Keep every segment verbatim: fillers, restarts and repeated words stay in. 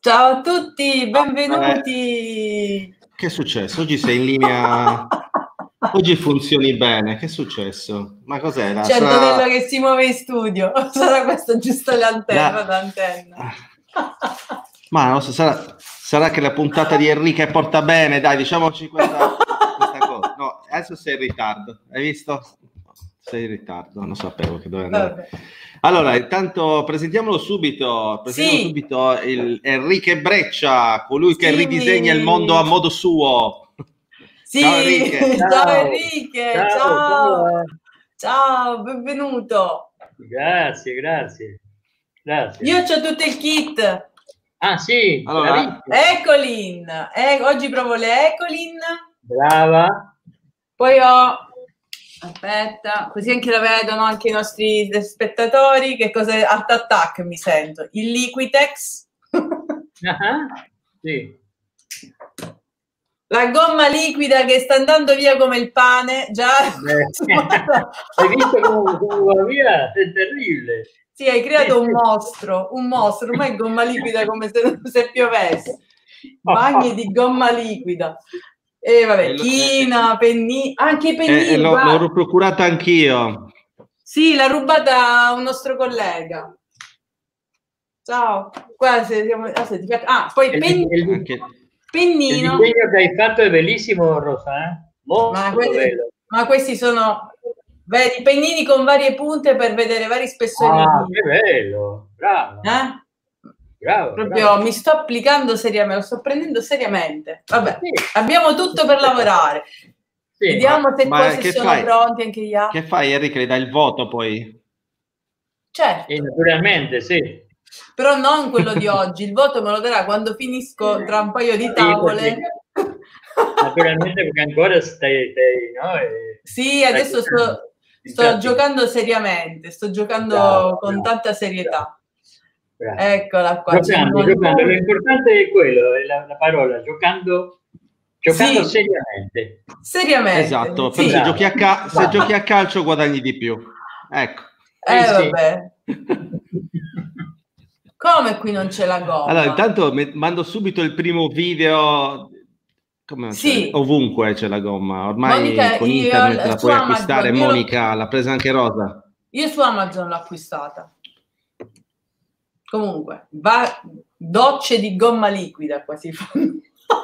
Ciao a tutti, benvenuti. Eh, che è successo? Oggi sei in linea. Oggi funzioni bene. Che è successo? Ma cos'era? C'è Sarà... Antonello che si muove in studio. Sarà questo giusto l'antenna, La... l'antenna. Ma non so, sarà... sarà che la puntata di Enrique porta bene, dai, diciamoci questa, questa cosa. No, adesso sei in ritardo. Hai visto? Sei in ritardo, non sapevo che dovevo andare. Vabbè. Allora, intanto presentiamolo subito, presentiamo Sì. subito il Enrique Breccia, colui che Sì. ridisegna il mondo a modo suo. Sì. Ciao Enrique. Ciao, Ciao Enrique, ciao, ciao. come va? Ciao, benvenuto. Grazie, grazie, grazie. Io c'ho tutto il kit. Ah sì, Allora, Ecolin. Eh, oggi provo le Ecolin. brava. Poi ho... Aspetta, così anche la vedono anche i nostri spettatori. Che cosa è? Art Attack mi sento. Il Liquitex. Ah, sì. La gomma liquida che sta andando via come il pane. Già. Hai visto come, come va via? È terribile. Sì, hai creato un mostro, un mostro. Ormai gomma liquida come se, se piovesse. Bagni di gomma liquida. E vabbè, china, pennini, anche i pennini. Eh, l'ho, l'ho procurata anch'io. Sì, l'ha rubata un nostro collega. Ciao. Qua se siamo... Ah, poi pen... Anche... pennino. Il disegno che hai fatto è bellissimo, Rosa. Eh? Molto ma, questi, bello. Ma questi sono... Vedi, pennini con varie punte per vedere vari spessori. Ah, che bello. Bravo. Eh? Bravo, Proprio bravo. mi sto applicando seriamente, lo sto prendendo seriamente. Vabbè, sì. Abbiamo tutto per lavorare. Sì. Vediamo ma, se ma cose che sono fai? pronti anche gli altri. Che fai, Enrico? Le dai il voto poi? Certo. E naturalmente, sì. Però non quello di oggi. Il voto me lo darà quando finisco tra un paio di tavole. Sì, naturalmente, perché ancora stai, stai no? E sì, adesso sto, sto giocando seriamente, sto giocando bravo, con bravo, tanta serietà. Bravo. Eccola qua. Giocando, giocando. L'importante è quello, è la, la parola, giocando, giocando sì. seriamente. Seriamente. Esatto, sì. se, giochi a ca- se giochi a calcio guadagni di più. Ecco. Eh, eh sì. vabbè. Come qui non c'è la gomma? Allora, intanto mando subito il primo video. Come sì. Ovunque c'è la gomma. Ormai Monica, con io, internet la puoi acquistare. Amazon, Monica l'ha presa anche Rosa. Io su Amazon l'ho acquistata. Comunque, va, docce di gomma liquida qua si fanno.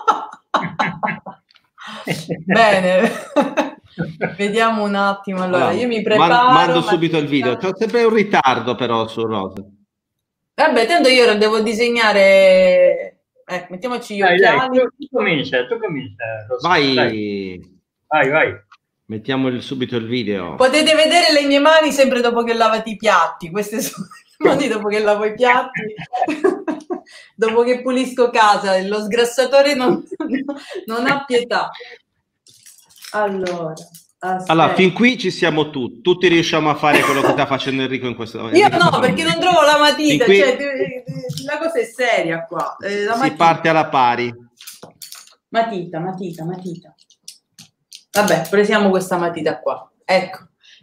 Bene. Vediamo un attimo. Allora, allora io mi preparo. Man, mando subito il video. C'ho sempre un ritardo però su Rosa. Vabbè, tanto io devo disegnare. Eh, mettiamoci gli dai, occhiali. Dai, tu, tu comincia, tu comincia. Rosa. Vai. Dai. Vai, vai. Mettiamo il, subito il video. Potete vedere le mie mani sempre dopo che lavate i piatti. Queste sono le mani dopo che lavo i piatti. Dopo che pulisco casa. Lo sgrassatore non, non ha pietà. Allora. Aspetta. Allora, fin qui ci siamo tutti, tutti riusciamo a fare quello che sta facendo Enrico in questo momento. Io no, perché non trovo la matita, qui... cioè, la cosa è seria qua. Eh, la si matita. parte alla pari. Matita, matita, matita. Vabbè, presiamo questa matita qua. Ecco.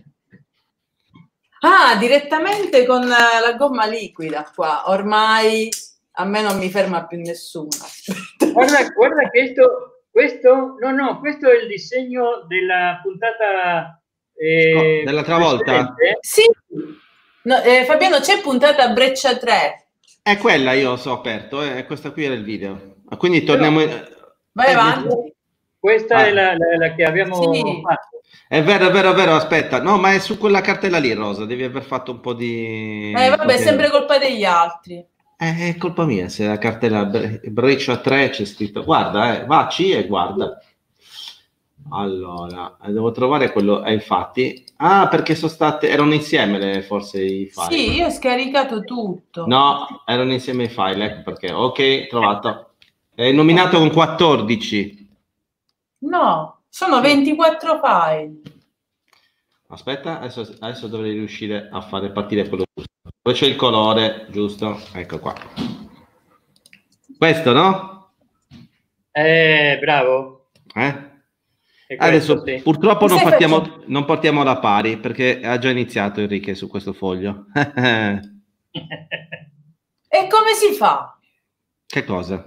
Ah, direttamente con la gomma liquida qua. Ormai a me non mi ferma più nessuno. Guarda, guarda che questo... Questo, no, no, questo è il disegno della puntata eh, oh, dell'altra volta? Sì, no, eh, Fabiano, c'è puntata Breccia tre. È quella, io so aperto, eh, questa qui era il video. Quindi torniamo... Però, vai avanti. Questa ah. è la, la, la che abbiamo sì. fatto. È vero, è vero, è vero, aspetta. No, ma è su quella cartella lì, Rosa, devi aver fatto un po' di... Eh, vabbè, è sempre colpa degli altri. Eh, è colpa mia se la cartella Breccia tre c'è scritto. Guarda, eh, vacci e guarda. Allora, devo trovare quello. Eh, infatti. Ah, perché sono state. Erano insieme le, forse i file. Sì, io ho scaricato tutto. No, erano insieme i file. Ecco perché. Ok, trovato. È nominato con quattordici. No, sono ventiquattro file. Aspetta, adesso, adesso dovrei riuscire a fare partire quello giusto. Dove c'è il colore, giusto? Ecco qua. Questo, no? Eh, bravo. Eh? Questo, adesso, sì. purtroppo non partiamo, non partiamo alla pari, perché ha già iniziato Enrique su questo foglio. E come si fa? Che cosa?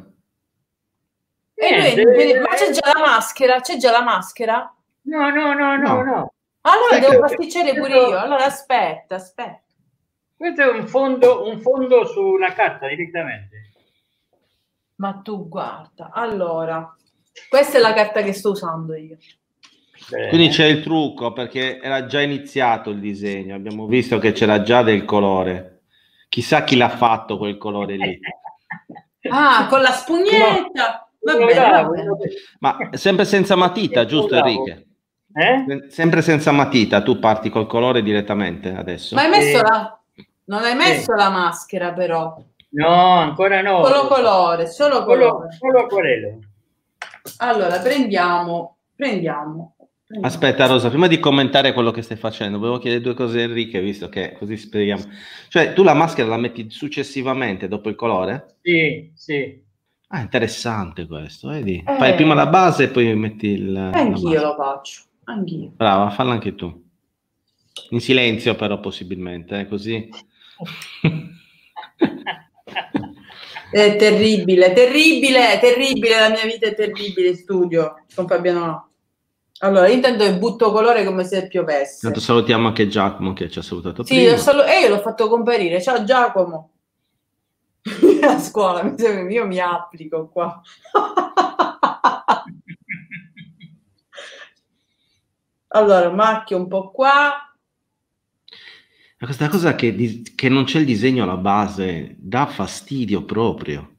E lui, quindi, ma c'è già la maschera? C'è già la maschera? No, no, no, no, no. Allora Questo, devo pasticciare pure questo, io. Allora aspetta, aspetta. Questo è un fondo, un fondo sulla carta direttamente. Ma tu guarda, allora, questa è la carta che sto usando io. Bene. Quindi c'è il trucco, perché era già iniziato il disegno, abbiamo visto che c'era già del colore. Chissà chi l'ha fatto quel colore lì. Ah, con la spugnetta. Va Uno bene, va bravo, bene. uno- Ma sempre senza matita, giusto Enrique? Eh? Sempre senza matita, tu parti col colore direttamente adesso? Ma hai messo Sì. la... Non hai messo Sì. la maschera però. No, ancora no. Solo colore, solo Solo, colore. solo acquarello. Allora, prendiamo, prendiamo. prendiamo. Aspetta Rosa, prima di commentare quello che stai facendo, volevo chiedere due cose a Enrique, visto che così spieghiamo. Cioè, tu la maschera la metti successivamente dopo il colore? Sì, sì. Ah, interessante questo, vedi? Eh. Fai prima la base e poi metti il... la Anch'io base. lo faccio, anch'io. Brava, falla anche tu. In silenzio però possibilmente, eh, così. È terribile, terribile, terribile, la mia vita è terribile in studio con Fabiano. No. Allora, intanto butto colore come se piovesse. Tanto salutiamo anche Giacomo che ci ha salutato Sì, prima. lo salo- e io l'ho fatto comparire. Ciao Giacomo. A scuola, mi sembra, io mi applico qua. Allora, macchio un po' qua. Ma questa cosa che, di- che non c'è il disegno alla base dà fastidio proprio.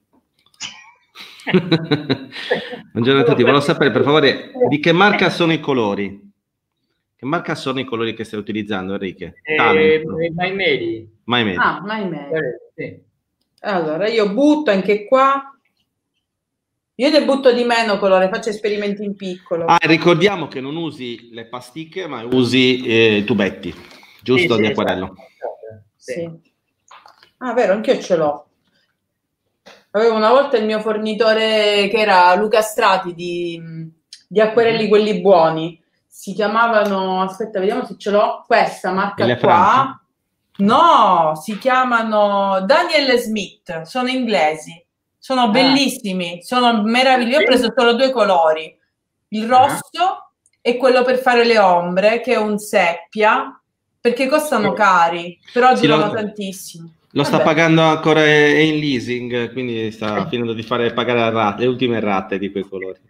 Buongiorno a tutti, volevo sapere per favore di che marca sono i colori? Che marca sono i colori che stai utilizzando, Enrique? Eh, My Medi. My Medi. Ah, My Medi. Eh, sì. Allora, io butto anche qua. Io ne butto di meno colore, faccio esperimenti in piccolo. Ah, ricordiamo che non usi le pasticche, ma usi eh, i tubetti, giusto, Sì, di sì, acquarello. esatto. Sì. Sì. Ah, vero, anch'io ce l'ho. Avevo una volta il mio fornitore che era Luca Strati di, di acquerelli, Mhm. quelli buoni. Si chiamavano, aspetta, vediamo se ce l'ho. Questa marca Delle qua. Francia? No, si chiamano Daniel Smith, sono inglesi. Sono Ah. bellissimi, sono meravigliosi. Ho Sì. preso solo due colori, il rosso e quello per fare le ombre, che è un seppia, perché costano Sì. cari, però Sì, durano lo- tantissimo. Lo sta Vabbè. pagando ancora è in leasing, quindi sta finendo di fare pagare la rate, le ultime rate di quei colori.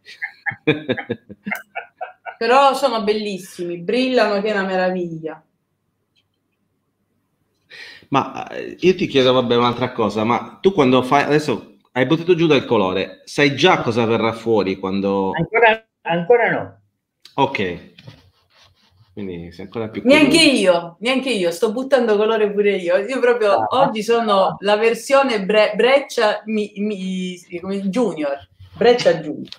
Però sono bellissimi, brillano che è una meraviglia. Ma eh, io ti chiedo, vabbè, un'altra cosa, ma tu quando fai, adesso hai buttato giù del colore, sai già cosa verrà fuori quando... Ancora, ancora no. Ok, quindi sei ancora più Neanche curioso. io, neanche io, sto buttando colore pure io. Io proprio Ah. oggi sono la versione bre- Breccia mi, mi- come Junior, Breccia Junior.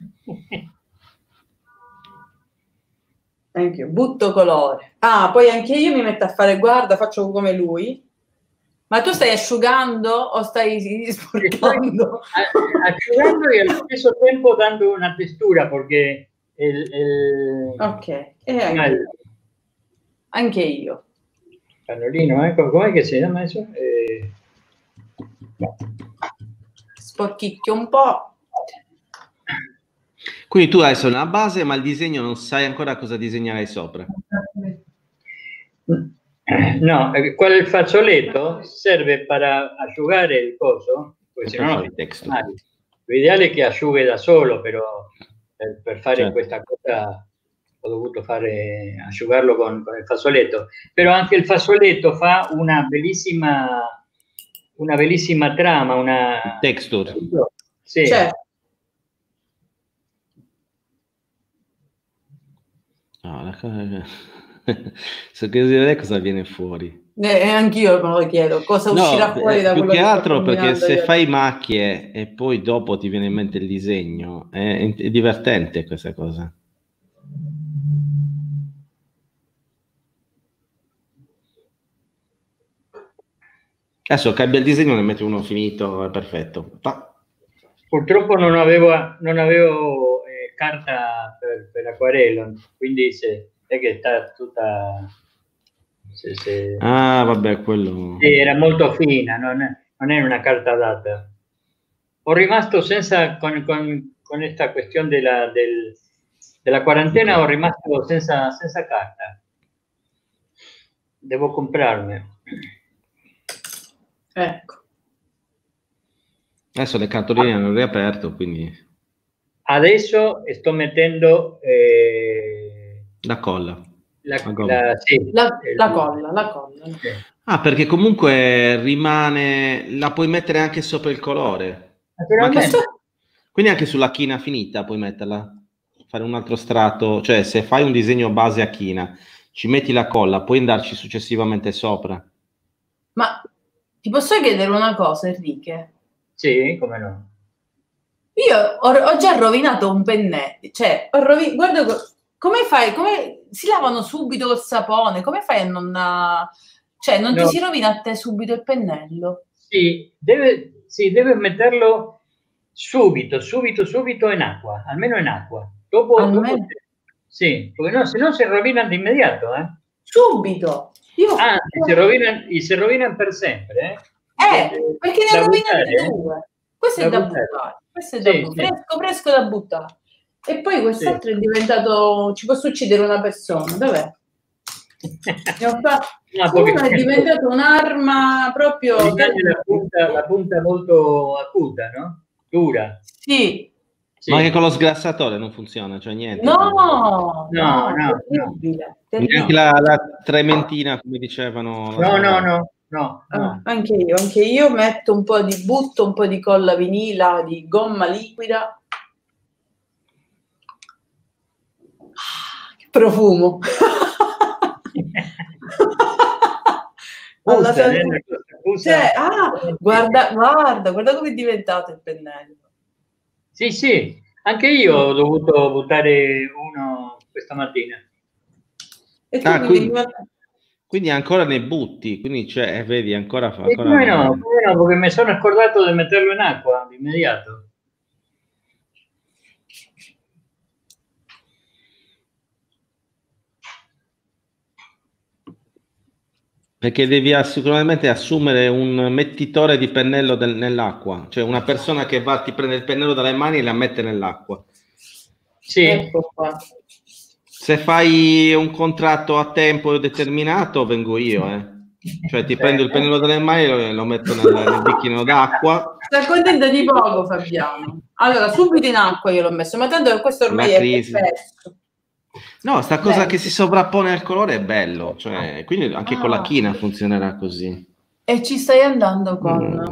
Anche io, butto colore. Ah, poi anche io mi metto a fare, guarda, faccio come lui. Ma tu stai asciugando o stai sporcando? Asciugando e allo stesso tempo dando una textura perché el, el, Ok, e anche, el anche io. pannolino, ecco, com'è che si chiama eso? Eh, Sporchicchio un po'. Quindi tu adesso una base, ma il disegno non sai ancora cosa disegnerai sopra. No, qual il fazzoletto serve per asciugare il coso, perché Per se no fare il testo. l'ideale è che asciughi da solo, però per, per fare Certo. questa cosa ho dovuto fare asciugarlo con, con il fazzoletto, però anche il fazzoletto fa una bellissima una bellissima trama, una Texture. sì. Certo. No, la cosa... So che vedere cosa viene fuori. Eh, anch'io me lo chiedo, cosa No, uscirà fuori da più quello che che sto altro perché combinando se io. fai macchie e poi dopo ti viene in mente il disegno, è, è divertente questa cosa. Adesso cambia il disegno, ne metti uno finito, è perfetto. Pa. Purtroppo non avevo, non avevo eh, carta per, per acquarello, quindi se, è che sta tutta... Se, se, Ah, vabbè, quello... sì, era molto fina, non è, non è una carta data. ho rimasto senza, con, con, con questa questione della, del, della quarantena, ho rimasto senza, senza carta. Devo comprarmi. Ecco. Adesso le cartoline hanno riaperto, quindi... Adesso sto mettendo... Eh, la colla. La, la, la, sì, la, la colla, la colla. Sì. Ah, perché comunque rimane... La puoi mettere anche sopra il colore. Naturalmente. Anche su, quindi anche sulla china finita puoi metterla. Fare un altro strato. Cioè, se fai un disegno base a china, ci metti la colla, puoi andarci successivamente sopra. Ma ti posso chiedere una cosa, Enrique? Sì, come no. Io ho, ho già rovinato un pennello, cioè, ho rovinato, guarda, come fai, come si lavano subito col sapone, come fai a non, cioè, non no. ti si rovina a te subito il pennello? Sì, deve, sì, deve metterlo subito, subito, subito in acqua, almeno in acqua. Dopo, Almeno... dopo sì, perché no, se no si rovina di immediato, eh. Subito! Io... Anzi, si rovina, si rovina per sempre, eh? Eh, perché ne ho rovinati due. Questo è da buttare. buttare. Questo è da sì, buttare. Sì. Fresco, fresco da buttare. E poi quest'altro sì. È diventato... Ci posso uccidere una persona. Dov'è? No, uno è diventato un'arma proprio... La punta, la punta molto acuta, no? Dura. Sì. Sì. Ma anche con lo sgrassatore non funziona, cioè niente. No, no, no, no. terribile, Neanche la, la trementina, come dicevano. No, no, no, no, no. Ah, anche io, anche io metto un po' di butto, un po' di colla vinila, di gomma liquida. Che profumo. Alla Usa, eh, usa. Cioè, ah, guarda, guarda, guarda come è diventato il pennello. Sì, sì, anche io ho dovuto buttare uno questa mattina. E tu ah, quindi, quindi, quindi ancora ne butti, quindi cioè, vedi, ancora fa. E ancora come no, come no, perché mi sono scordato di metterlo in acqua di immediato. Perché devi sicuramente assumere un mettitore di pennello del, nell'acqua, cioè una persona che va, ti prende il pennello dalle mani e la mette nell'acqua. Sì. Ecco qua. Se fai un contratto a tempo determinato, vengo io, eh. Cioè ti prendo il pennello dalle mani e lo, lo metto nel, nel bicchierino d'acqua. Stai contenta di poco, Fabiano. Allora, subito in acqua io l'ho messo, ma tanto questo ormai è perfetto. No, sta cosa Beh. che si sovrappone al colore è bello, cioè, quindi anche ah. con la china funzionerà così. E ci stai andando con... Mm.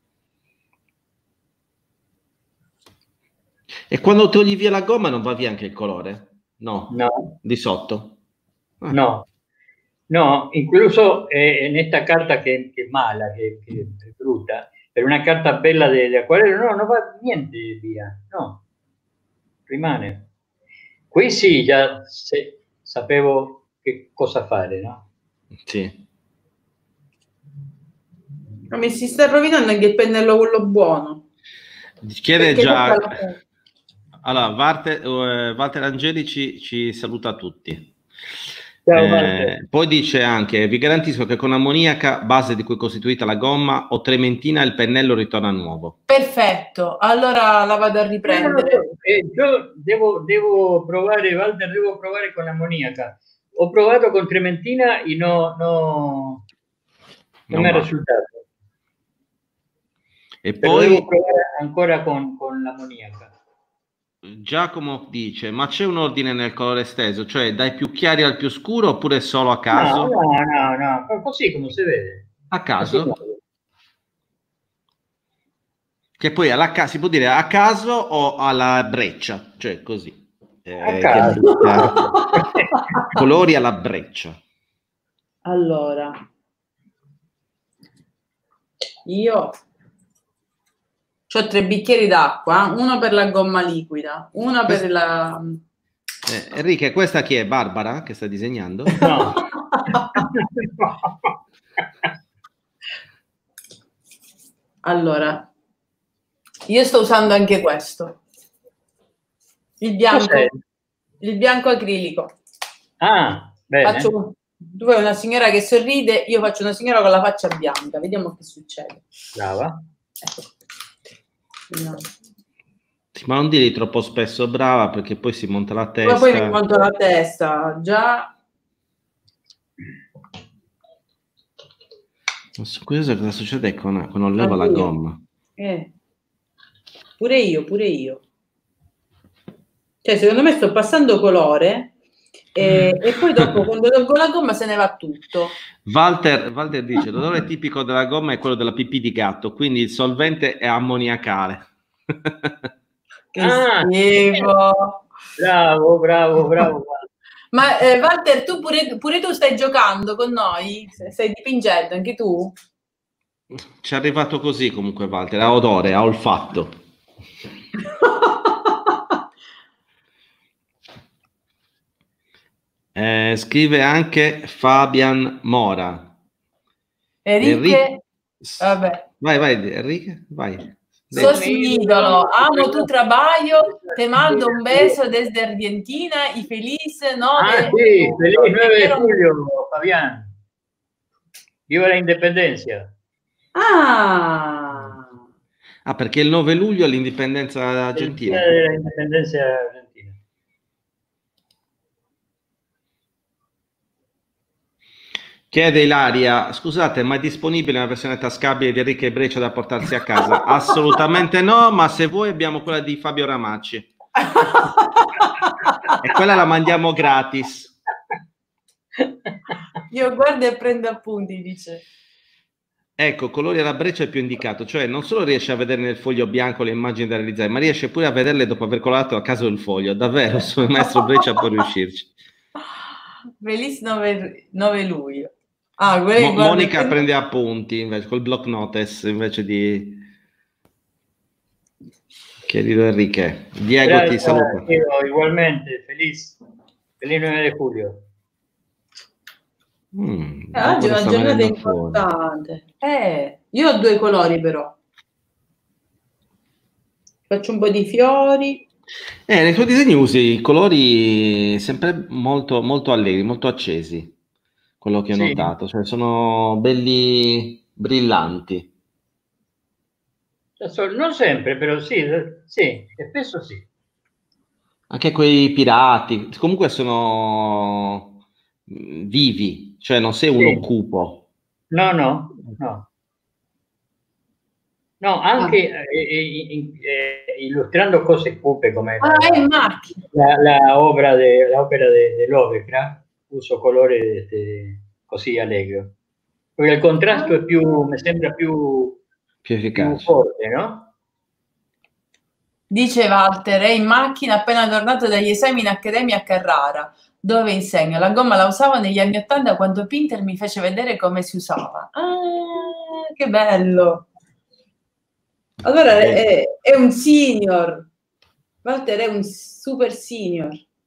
E quando togli via la gomma non va via anche il colore? No. No. Di sotto? Ah. No. No, incluso eh, in questa carta che, che è mala, che, che è brutta, per una carta bella di, di acquarello, no, non va niente via, no. Rimane. Qui sì, già se, sapevo che cosa fare, no? Sì. Ma mi si sta rovinando anche il pennello quello buono. Chiede già... Allora, Walter, uh, Walter Angeli ci, ci saluta tutti. Ciao, eh, poi dice anche: vi garantisco che con ammoniaca, base di cui è costituita la gomma, o trementina, il pennello ritorna nuovo. Perfetto, allora la vado a riprendere. Eh, io devo, devo provare, Walter, devo provare con ammoniaca. Ho provato con trementina e no, no, non mi è risultato. E Però poi devo provare ancora con, con l'ammoniaca. Giacomo dice: ma c'è un ordine nel colore esteso, cioè dai più chiari al più scuro oppure solo a caso? No, no, no, no, così come si vede. A caso? Che poi alla ca- si può dire a caso o alla breccia, cioè così. Eh, a caso. Colori alla breccia. Allora, io ho tre bicchieri d'acqua, uno per la gomma liquida, uno per la... Eh, Enrique, questa chi è? Barbara che sta disegnando? No. Allora, io sto usando anche questo. Il bianco, il bianco acrilico. Ah, bene. Faccio, tu fai una signora che sorride, io faccio una signora con la faccia bianca. Vediamo che succede. Brava. Ecco. No. Sì, ma non dirgli troppo spesso brava, perché poi si monta la testa. Ma poi mi monto la testa, già. Non so cosa succede quando, quando levo la Anch'io. gomma. Eh. Pure io, pure io. Cioè, secondo me sto passando colore e, e poi dopo quando tolgo la gomma se ne va tutto. Walter, Walter dice: l'odore tipico della gomma è quello della pipì di gatto, quindi il solvente è ammoniacale. Che Ah, schifo. bravo, bravo, bravo. Ma eh, Walter, tu pure, pure tu stai giocando con noi? Stai dipingendo anche tu? Ci è arrivato così comunque Walter, a odore, a olfatto. Eh, scrive anche Fabian Mora. Enrique, vabbè. Vai, vai, Enrique, vai. Sos mi idolo, amo tu trabajo, te mando un beso desde Argentina y feliz nove Ah, sí, feliz nueve de julio, Fabián. Viva la independencia. Ah. Ah, perché il nove luglio è l'indipendenza argentina. Il día de la independencia argentina. Chiede Ilaria, scusate, ma è disponibile una versione tascabile di Enrique e Breccia da portarsi a casa? Assolutamente no, ma se vuoi abbiamo quella di Fabio Ramacci. E quella la mandiamo gratis. Io guardo e prendo appunti, dice. Ecco, colori alla Breccia è più indicato, cioè non solo riesce a vedere nel foglio bianco le immagini da realizzare, ma riesce pure a vederle dopo aver colorato a caso il foglio. Davvero, il maestro Breccia può riuscirci. Feliz nove luglio. Ah, Mo guarda, Monica prendo... prende appunti invece col block notice invece di querido Enrique. Diego Gracias, ti saluta. Diego, igualmente, feliz. Feliz nueve de julio. Mm, eh, oggi è una giornata importante. Eh, io ho due colori però. Faccio un po' di fiori. Eh, nei tuoi disegni usi colori sempre molto, molto allegri, molto accesi, quello che ho Sì. notato, cioè sono belli brillanti. Non sempre, però sì, sì, spesso sì. Anche quei pirati, comunque sono vivi, cioè non sei uno sì. cupo. No, no, no. No, anche ah. eh, eh, illustrando cose cupe come ah, la, la, la obra de, la opera de, de Lovecraft, uso colores de, così allegro. Perché il contrasto è più, mi sembra più, più efficace. Più forte, no? Dice Walter, è in macchina appena tornato dagli esami in accademia a Carrara, dove insegno. La gomma la usavo negli anni Ottanta quando Pinter mi fece vedere come si usava. Ah, che bello! Allora è, è un senior. Walter è un super senior.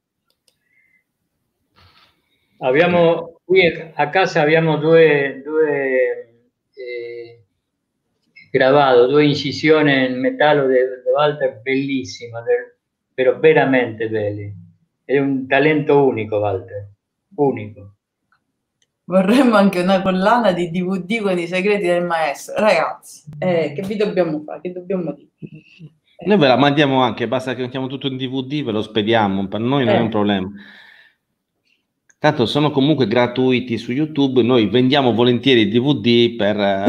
Abbiamo, qui a casa abbiamo due, due eh, grabado, due incisioni in metallo di Walter bellissime, però veramente belli. È un talento unico, Walter, unico. Vorremmo anche una collana di D V D con i segreti del maestro. Ragazzi, eh, che vi dobbiamo fare? Che dobbiamo dire? Eh. Noi ve la mandiamo anche, basta che mettiamo tutto in D V D, ve lo spediamo, per noi non eh. è un problema. Tanto sono comunque gratuiti su YouTube, noi vendiamo volentieri i D V D per...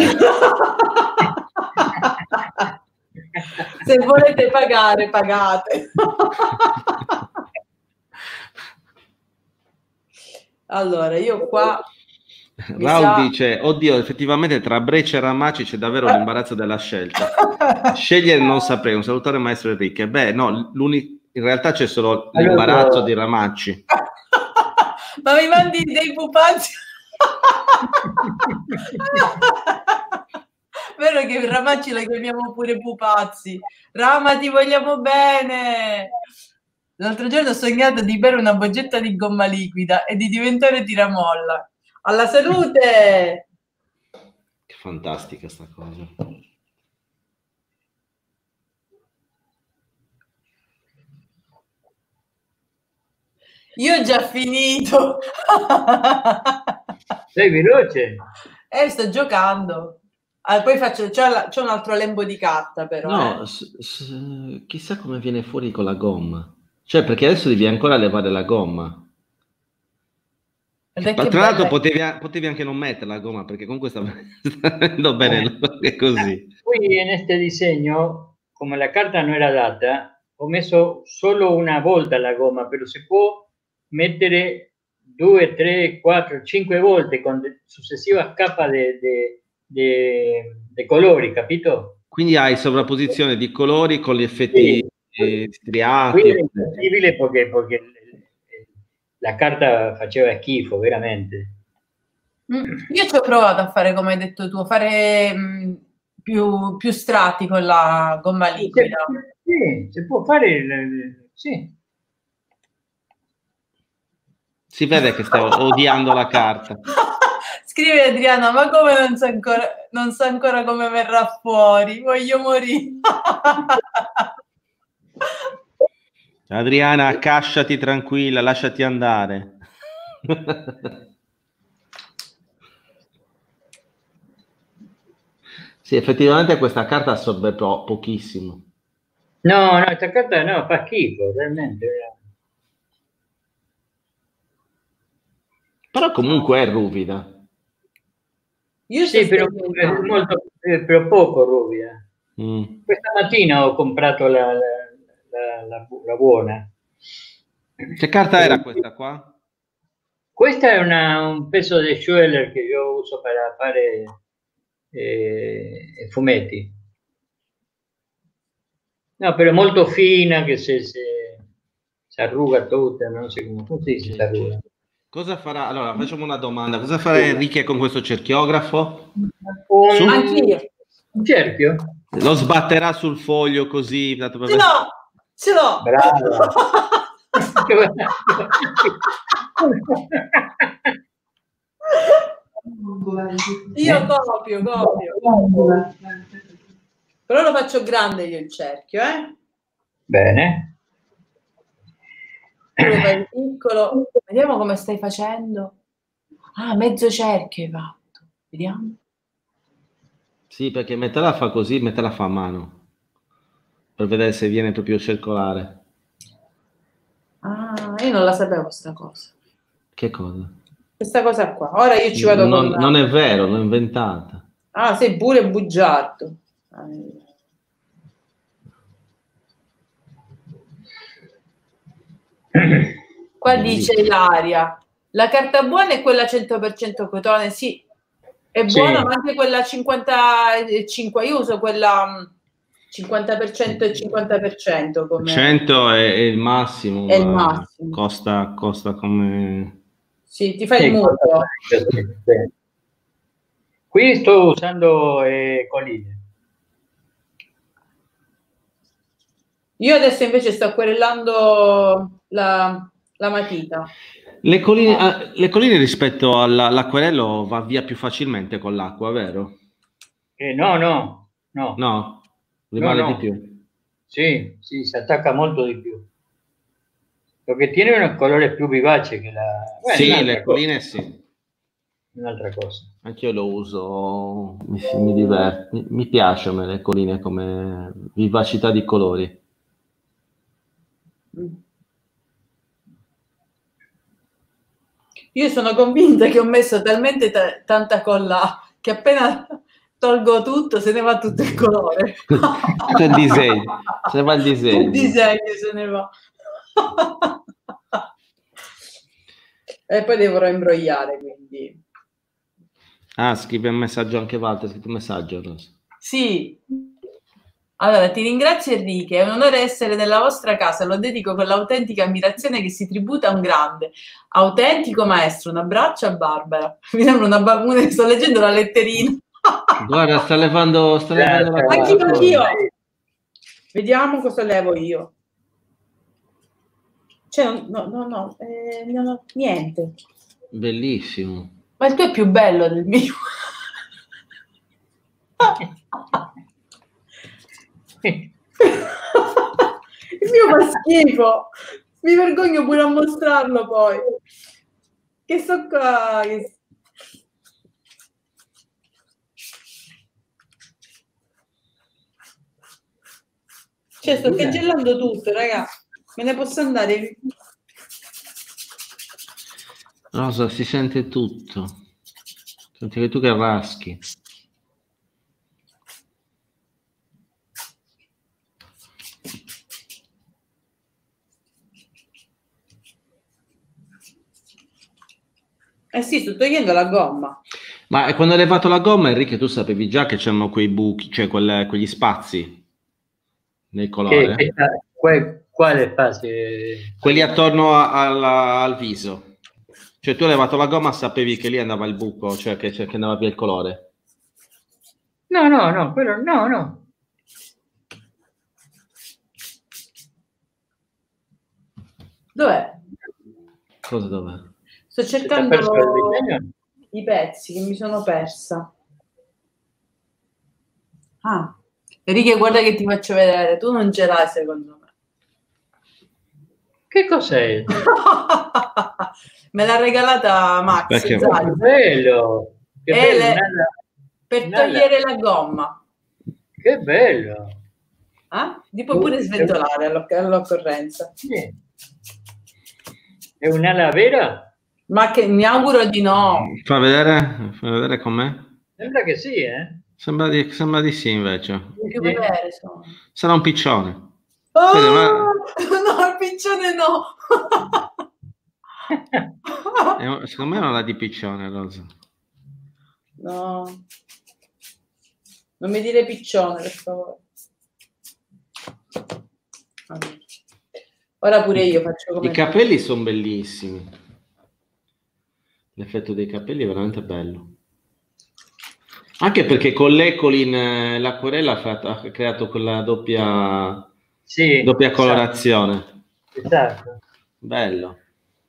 Se volete pagare, pagate. Allora, io qua... Raul sa... dice, oddio, effettivamente tra Breccia e Ramacci c'è davvero l'imbarazzo della scelta. Scegliere non saprei, un salutare maestro Enrique. Beh, no, in realtà c'è solo l'imbarazzo allora... di Ramacci. Ma mi mandi dei pupazzi? Vero che Ramacci la chiamiamo pure pupazzi. Rama, ti vogliamo bene. L'altro giorno ho sognato di bere una boccetta di gomma liquida e di diventare tiramolla. Alla salute! Che fantastica sta cosa. Io ho già finito. Sei veloce? Eh, sto giocando. Ah, poi faccio, c'è, la, c'è un altro lembo di carta però. No, eh. s- s- chissà come viene fuori con la gomma. Cioè, perché adesso devi ancora levare la gomma. Ed Che è pa- che tra l'altro bella. potevi, a- potevi anche non mettere la gomma, perché comunque sta, sta venendo bene Eh, è così. Qui en este diseño, come la carta no era data, ho messo solo una volta la gomma, però si può mettere due, tre, quattro, cinque volte con de- successivas capas de, de- de- de colori, capito? Quindi hai sovrapposizione di colori con gli effetti Sì. eh, Qui striati. era impossibile perché, perché la carta faceva schifo, veramente. Mm, Io ci ho provato a fare come hai detto tu, a fare mm, più, più strati con la gomma Sì, liquida. sì, si può fare, il- sì. Si vede che stai odiando la carta. Scrive Adriana, ma come non so ancora, non so ancora come verrà fuori, voglio morire. Adriana, accasciati tranquilla, lasciati andare. Sì, effettivamente questa carta assorbe po- pochissimo. No, no, questa carta no, fa schifo, realmente. Però comunque è ruvida. Io Sì, sto però, sperimentando. molto, eh, però poco ruvida. Mm. Questa mattina ho comprato la, la, la, la, la buona. Che carta era questa qua? Questa è una, un peso di Schweller che io uso per fare eh, fumetti. No, però molto fina, che se, se, si arruga tutta, non so come, come si dice, si arruga. Cosa farà? Allora, facciamo una domanda. Cosa farà Enrique con questo cerchiografo? Un, Su? Anch'io. un cerchio? Lo sbatterà sul foglio così, dato per- Ce l'ho, ce l'ho. Bravo. Io copio, copio. Però lo faccio grande io il cerchio, eh? Bene. Tu lo fai piccolo. Vediamo come stai facendo. Ah, mezzo cerchio hai fatto. Vediamo. Sì, perché metà la fa così, metà la fa a mano. Per vedere se viene proprio circolare. Ah, io non la sapevo sta cosa. Che cosa? Questa cosa qua. Ora io ci vado Non, con... non è vero, l'ho inventata. Ah, sei pure bugiardo. Qua dice Ilaria, la carta buona è quella cento per cento cotone, sì, è buona, Sì. ma anche quella cinquantacinque, io uso quella cinquanta per cento e cinquanta per cento come... cento è, è il massimo, È il ma massimo. Costa, costa come... Sì, ti fai Sì, il mutuo. sì. Qui sto usando eh, colline. Io adesso invece sto querellando la, la matita. Le colline, ah, le colline rispetto alla- all'acquerello va via più facilmente con l'acqua, vero? Eh, no, no, no. No? Rimane No, no. di più. Sì, sì, si attacca molto di più. Lo che tiene è un colore più vivace che la... Beh, Sì, un'altra le cosa, colline sì. un'altra cosa. Anch'io lo uso, mi, mi diverte, mi, mi piacciono le colline come vivacità di colori. Io sono convinta che ho messo talmente ta- tanta colla che appena tolgo tutto se ne va tutto il colore. Tutto il disegno, se ne va il disegno. Il disegno se ne va. E poi devo imbrogliare, quindi. Ah, scrive un messaggio anche Walter, ha scritto un messaggio. Rosa. Sì. Allora, ti ringrazio Enrique, è un onore essere nella vostra casa, lo dedico con l'autentica ammirazione che si tributa a un grande, autentico maestro. Un abbraccio a Barbara. Mi sembra una babuna, sto leggendo la letterina. Guarda, sta levando, sta levando la Anch'io, carta. anch'io. Vediamo cosa levo io. Cioè, no, no, no, eh, no, no, niente. Bellissimo. Ma il tuo è più bello del mio. Il mio fa schifo. Mi vergogno pure a mostrarlo poi. Che so qua. Che... Cioè, sto cancellando tutto, raga. Me ne posso andare? Rosa, si sente tutto. Senti che tu che raschi. Eh sì, sto togliendo la gomma. Ma quando hai levato la gomma, Enrique, tu sapevi già che c'erano quei buchi, cioè quelle, quegli spazi nel colore? Che, che, quale, quale fase? Quelli attorno a, alla, al viso. Cioè tu hai levato la gomma, sapevi che lì andava il buco, cioè che, cioè che andava via il colore? No, no, no, quello no, no. Dov'è? Cosa dov'è? Sto cercando i pezzi che mi sono persa. Ah, Enrique, guarda che ti faccio vedere. Tu non ce l'hai, secondo me. Che cos'è? Me l'ha regalata Max. Perché? Che bello! Che bello le... un'ala, per un'ala. togliere la gomma. Che bello! Eh? Ti puoi pure sventolare all'occorrenza. Sì. È un'ala vera? Ma che mi auguro di no. Fa vedere, fa vedere com'è? Sembra che sì, eh? Sembra di, sembra di sì, invece. Più vedere sono. Sarà un piccione. Oh, Quindi, ma... no, il piccione no. Secondo me non ha di piccione, Rosa. No. Non mi dire piccione, per favore. Allora. Ora pure io faccio come... I capelli sono bellissimi. L'effetto dei capelli è veramente bello. Anche perché con l'Ecolin l'acquarella ha creato quella doppia, sì, doppia colorazione. Esatto. Bello.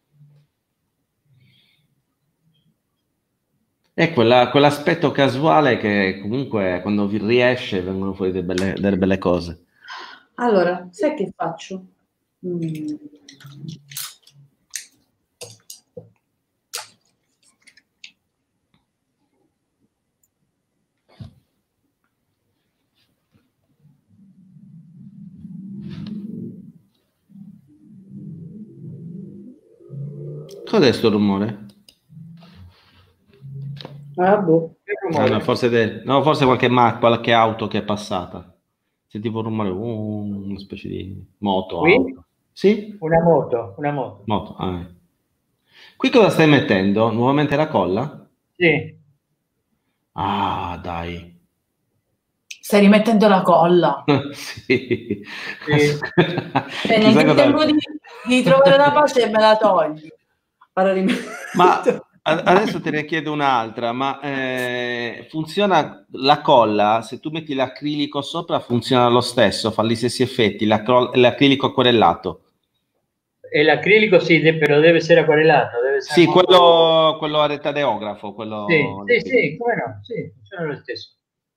È quella, quell'aspetto casuale che comunque quando vi riesce vengono fuori delle belle, delle belle cose. Allora, sai che faccio? Mm. Cos'è sto rumore? Ah, boh. Ah, no, forse, de... no, forse qualche, ma... qualche auto che è passata. Sentivo un rumore, uh, una specie di moto. Qui? Auto. Sì? Una moto, una moto. Moto, ah. Qui cosa stai mettendo? Nuovamente la colla? Sì. Ah, dai. Stai rimettendo la colla. Sì. sì. E nel cosa... tempo di, di trovare la pace me la togli. Allora, ma adesso te ne chiedo un'altra, ma eh, funziona la colla, se tu metti l'acrilico sopra funziona lo stesso, fa gli stessi effetti, l'acrilico acquarellato? E l'acrilico sì, però deve essere acquarellato. Deve essere sì, molto... quello, quello a retadeografo. Quello sì, sì, sì, come no, sì, funziona lo stesso.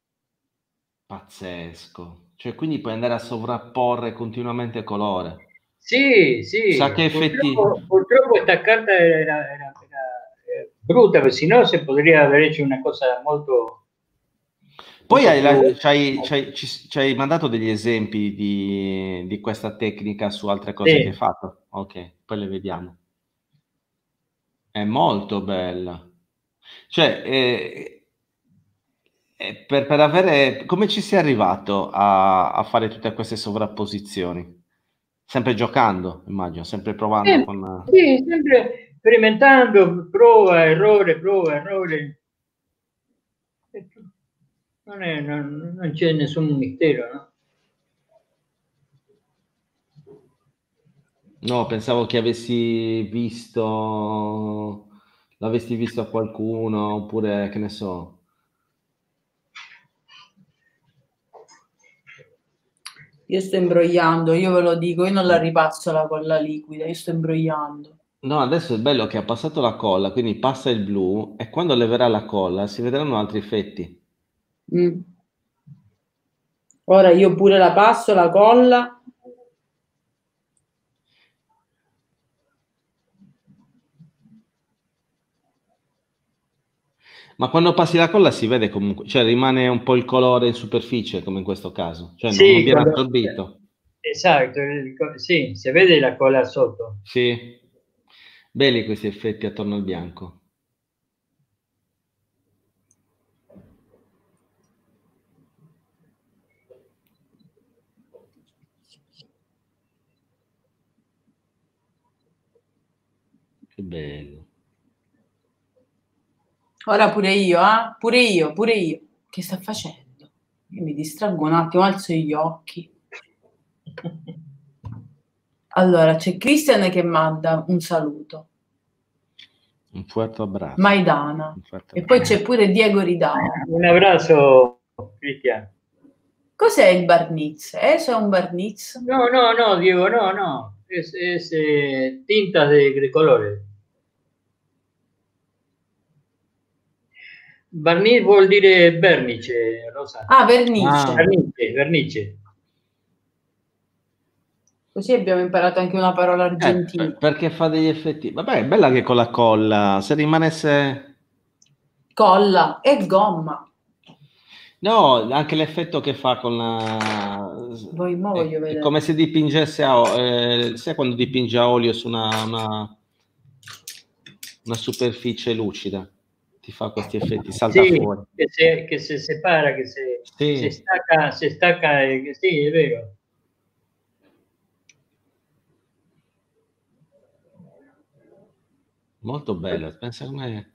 Pazzesco. Cioè, quindi puoi andare a sovrapporre continuamente colore. Sì, sì. Sa che effetti... Purtroppo, purtroppo questa carta era, era, era, era brutta, perché sennò si potrebbe aver hecho una cosa molto... Poi hai, la, c'hai, c'hai, ci hai mandato degli esempi di, di questa tecnica su altre cose sì. che hai fatto? Ok, poi le vediamo. È molto bella. Cioè, eh, eh, per, per avere... Come ci sei arrivato a, a fare tutte queste sovrapposizioni? Sempre giocando, immagino, sempre provando eh, con... Sì, sempre sperimentando, prova, errore, prova, errore. Non, è, non, non c'è nessun mistero, no? No, pensavo che avessi visto... L'avessi visto a qualcuno, oppure, che ne so... Io sto imbrogliando, io ve lo dico, io non la ripasso la colla liquida, io sto imbrogliando. No, adesso è bello che ha passato la colla, quindi passa il blu e quando leverà la colla si vedranno altri effetti. Mm. Ora io pure la passo la colla. Ma quando passi la colla si vede comunque, cioè rimane un po' il colore in superficie come in questo caso, cioè sì, non viene quando, assorbito. esatto, il, sì, si vede la colla sotto. Sì, belli questi effetti attorno al bianco. Che bello. Ora pure io, eh? Pure io, pure io. Che sta facendo? Io mi distraggo un attimo, alzo gli occhi. Allora, c'è Christian che manda un saluto. Un forte abbraccio. Maidana. Un forte E poi abbraccio. c'è pure Diego Ridao. Un abbraccio, Cristian. Cos'è il barniz? ¿Eso è un barniz? No, no, no, Diego, no, no. Es, es eh, tintas de, de colores. Barniz vuol dire vernice, Rosa. Ah, vernice. Ah. Vernice, vernice. Così abbiamo imparato anche una parola Eh, argentina. per- perché fa degli effetti. Vabbè, è bella che con la colla, se rimanesse... Colla e gomma. No, anche l'effetto che fa con la... Voi, mo voglio è, è vedere. come se dipingesse a... eh, sai quando dipinge a olio su una, una, una superficie lucida? Ti fa questi effetti, salta Sì, fuori. che se, che se separa, che se, Sì. se stacca, se stacca, eh, sì, è vero. Molto bello, pensa come...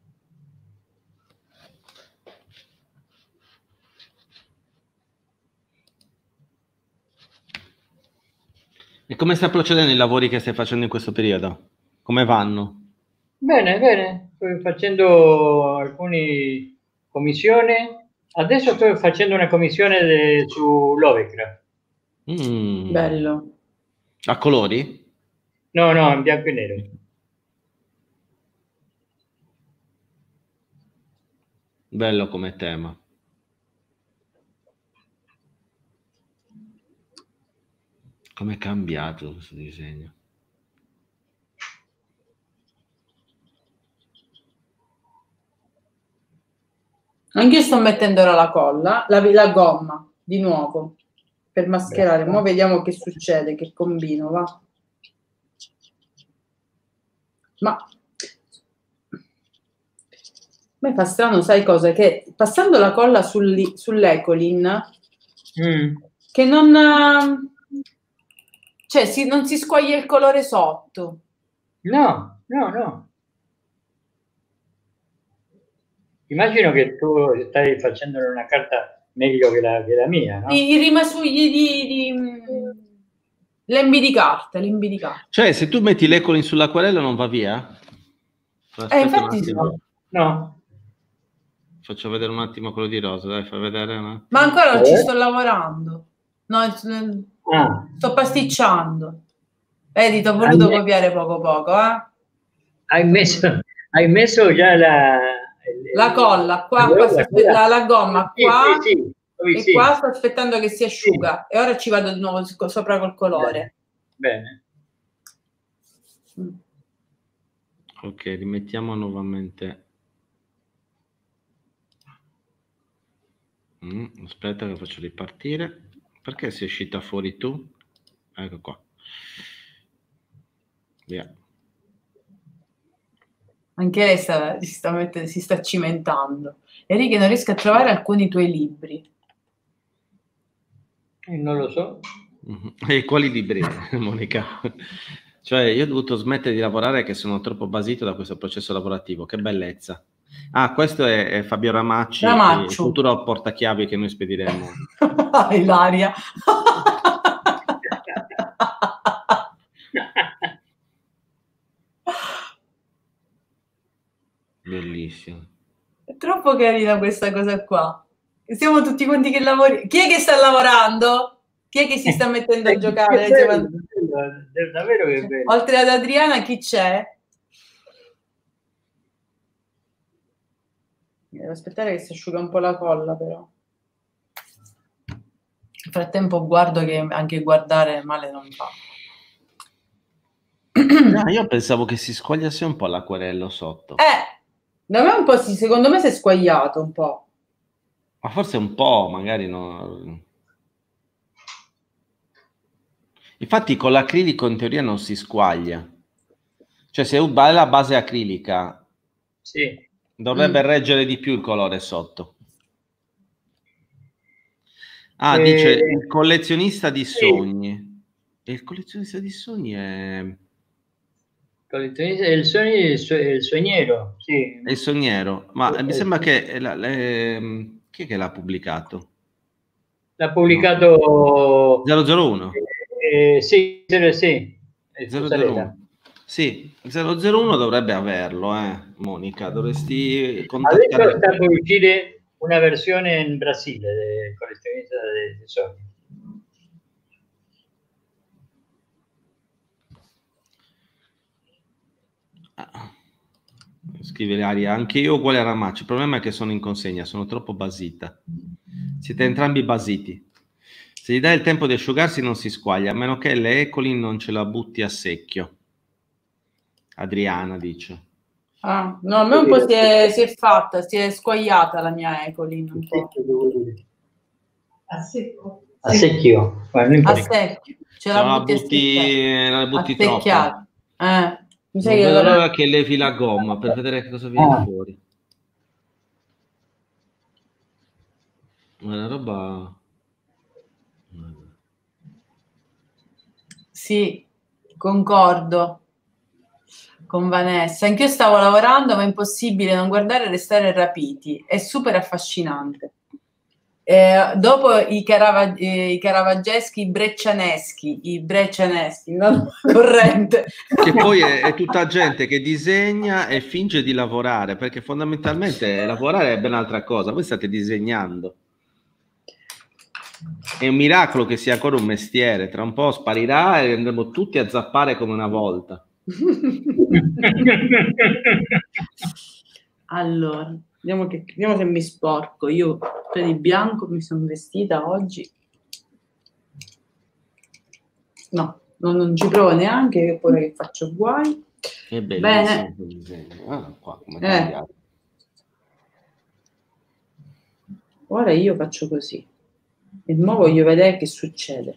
E come sta procedendo i lavori che stai facendo in questo periodo? Come vanno? Bene, bene, sto facendo alcune commissioni. Adesso sto facendo una commissione de, su Lovecraft. Mm. Bello. A colori? No, no, in bianco e nero. Bello come tema. Come è cambiato questo disegno? Anch'io sto mettendo ora la colla, la, la gomma, di nuovo, per mascherare. Mo' vediamo che succede, che combino, va. Ma a me fa strano, sai cosa? Che passando la colla sul, sull'Ecolin, Mm. che non... Cioè, si, non si squaglia il colore sotto. No, no, no. Immagino che tu stai facendo una carta meglio che la, che la mia, no? I, i rimasugli di... di lembi di carta, lembi di carta. Cioè, se tu metti l'Ecolin sull'acquarello non va via? Aspetta Eh, un infatti attimo. no. No. Faccio vedere un attimo quello di rosa, dai, fai vedere un attimo. Ma ancora non Eh? ci sto lavorando. No, Ah. sto pasticciando. Vedi, ti ho voluto Hai- copiare poco poco, eh? Hai messo, hai messo già la... La colla, qua, la- qua la sto colla? aspe- la, la gomma, Sì, qua, sì, sì. Poi e sì. qua sto aspettando che si asciuga. E ora ci vado di nuovo sco- sopra col colore. Bene. Mm. Ok, rimettiamo nuovamente. Mm, aspetta che faccio ripartire. Perché sei uscita fuori tu? Ecco qua. Via. Anche lei sta, si, sta mettendo, si sta cimentando. Enrico, non riesco a trovare alcuni tuoi libri. Eh, non lo so. Mhm. E quali libri, Monica? Cioè, io ho dovuto smettere di lavorare che sono troppo basito da questo processo lavorativo. Che bellezza. Ah, questo è, è Fabio Ramacci, Ramaccio. il futuro portachiavi che noi spediremo. Ilaria. Bellissimo. È troppo carina questa cosa qua. Siamo tutti quanti che lavoriamo. Chi è che sta lavorando? Chi è che si sta mettendo a giocare? È bello, è davvero che è bello. Oltre ad Adriana, chi c'è? Devo aspettare che si asciuga un po' la colla, però. Nel frattempo guardo che anche guardare male non fa. No, io pensavo che si squagliasse un po' l'acquarello sotto. Eh, da me un po' sì, secondo me si è squagliato un po'. Ma forse un po', magari no. Infatti con l'acrilico in teoria non si squaglia. Cioè se vai la base acrilica, sì. dovrebbe Mm. reggere di più il colore sotto. Ah, Eh, dice il collezionista di sì. sogni. E il collezionista di sogni è... Collezionista- Il sogno il, so- il sogniero, sì. è il sogniero. Ma Eh, mi sembra che... è la- le- chi è che l'ha pubblicato? L'ha pubblicato zero zero uno. eh, sì, sì, sì, eh, zero zero Fuzzarella. uno. Sì, zero zero uno dovrebbe averlo, eh, Monica. Dovresti Adesso contattare... sta per uscire una versione in Brasile del collezionista dei dei sogni. Scrive Aria, anche io uguale a Ramacci, il problema è che sono in consegna, sono troppo basita. Siete entrambi basiti. Se gli dai il tempo di asciugarsi non si squaglia, a meno che le Ecolin non ce la butti a secchio. Adriana dice. Ah, no, a me un po' si è, si è fatta, si è squagliata la mia Ecolin un po'. A secco. A secchio. Guarda, non A importa. secchio. Ce Se la non la butti a butti, secchiare. la butti A troppo. secchiare. Eh. Mi sa Non che vedo allora- l'ora che levi la gomma per vedere che cosa viene Ah. fuori. È una roba... Sì, concordo con Vanessa. Anch'io stavo lavorando, ma è impossibile non guardare e restare rapiti. È super affascinante. Eh, dopo i, Carava- eh, i caravaggeschi, i breccianeschi, i breccianeschi, non corrente. Che poi è, è tutta gente che disegna e finge di lavorare, perché fondamentalmente lavorare è ben altra cosa. Voi state disegnando. È un miracolo che sia ancora un mestiere. Tra un po' sparirà e andremo tutti a zappare come una volta. Allora, vediamo, che, vediamo se mi sporco. Io tutto di bianco mi sono vestita oggi. No, non, non ci provo neanche, che poi che faccio guai. È bellissimo Bene. quel disegno. Ah, qua, come Eh. cambiato. Ora io faccio così. E mo voglio vedere che succede.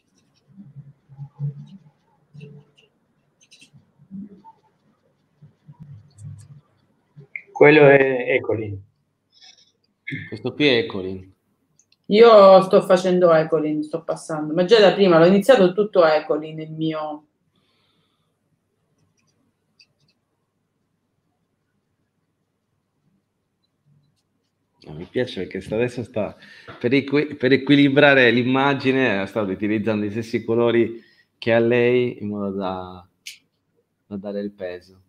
Quello è Ecolin. Questo qui è Ecolin. Io sto facendo Ecolin, sto passando, ma già da prima l'ho iniziato tutto Ecolin, il mio... No, mi piace perché sta- adesso sta per, equi- per equilibrare l'immagine, sta utilizzando gli stessi colori che ha lei in modo da, da dare il peso,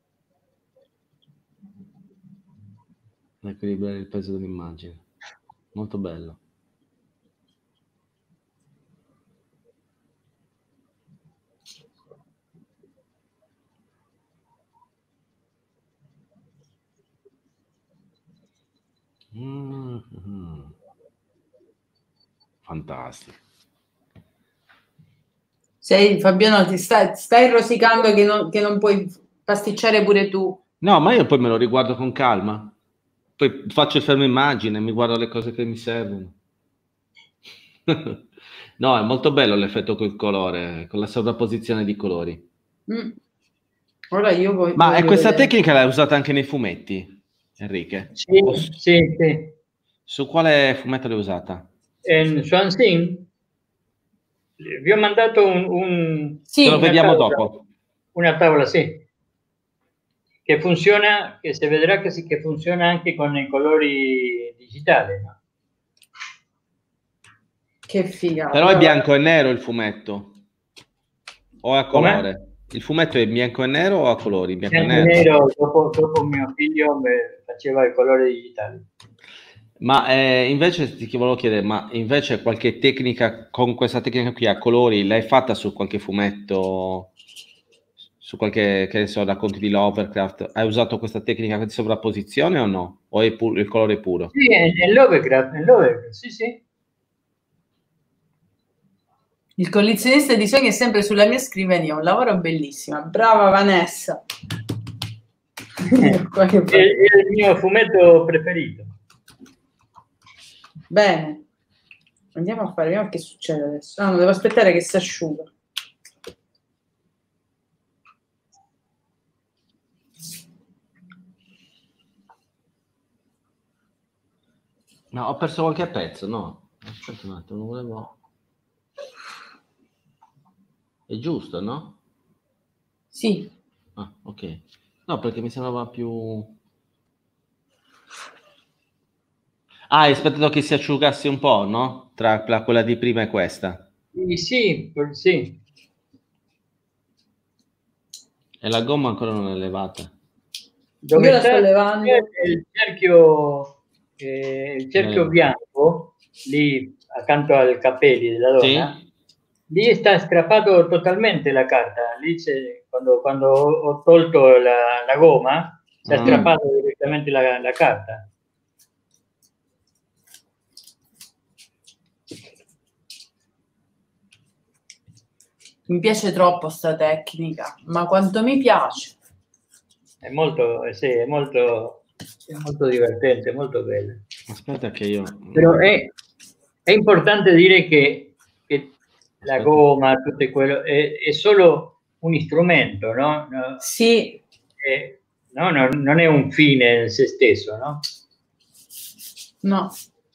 da equilibrare il peso dell'immagine. Molto bello. Mm-hmm. Fantastico. Sei, Fabiano, ti stai, stai rosicando che non, che non puoi pasticciare pure tu. No, ma io poi me lo riguardo con calma. Poi faccio il fermo immagine, mi guardo le cose che mi servono. No, è molto bello l'effetto col colore, con la sovrapposizione di colori. Mm. Ora io voglio, Ma voglio questa vedere. tecnica l'hai usata anche nei fumetti, Enrique? Sì, O su, sì, sì. su quale fumetto l'hai usata? In Swansea vi ho mandato un, un Sì, Ce lo una vediamo tavola, dopo. una tavola, sì, che funziona, che si vedrà che, si, che funziona anche con i colori digitali, no? che figata. Però è bianco e nero il fumetto? O è a Come? colore? Il fumetto è in bianco e nero o a colori? Bianco e Bianco e nero. nero, dopo, dopo mio figlio me faceva i colori digitali. Ma eh, invece ti volevo chiedere, ma invece qualche tecnica con questa tecnica qui a colori l'hai fatta su qualche fumetto, su qualche, che ne so, racconti di Lovecraft? Hai usato questa tecnica di sovrapposizione o no? O è pu- il colore puro? Sì, nel Lovecraft, nel Lovecraft, sì, sì. Il collezionista di sogni è sempre sulla mia scrivania, un lavoro bellissimo. Brava Vanessa. È, è il mio fumetto preferito. Bene, andiamo a fare, vediamo che succede adesso. Ah, no, devo aspettare che si asciuga. No, ho perso qualche pezzo, no? Aspetta un attimo, non volevo... È giusto, no? Sì. Ah, ok. No, perché mi sembrava più... Ah, hai aspettato che si asciugasse un po', no? Tra la- quella di prima e questa. Sì, sì, sì. E la gomma ancora non è levata. Dove Io la sta sto levando. il cerchio, eh, il cerchio Eh. bianco, lì accanto ai capelli della donna, Sì? lì sta strappato totalmente la carta. Lì c'è, quando, quando ho, ho tolto la, la gomma, si è Ah. strappato direttamente la, la carta. Mi piace troppo sta tecnica, ma quanto mi piace. È molto, eh, sì, è molto, è molto divertente, molto bello. Aspetta che io... Però è, è importante dire che, che la Aspetta. gomma, tutto quello, è, è solo un strumento, no? No, Sì. è, no, no, non è un fine in se stesso, no? No.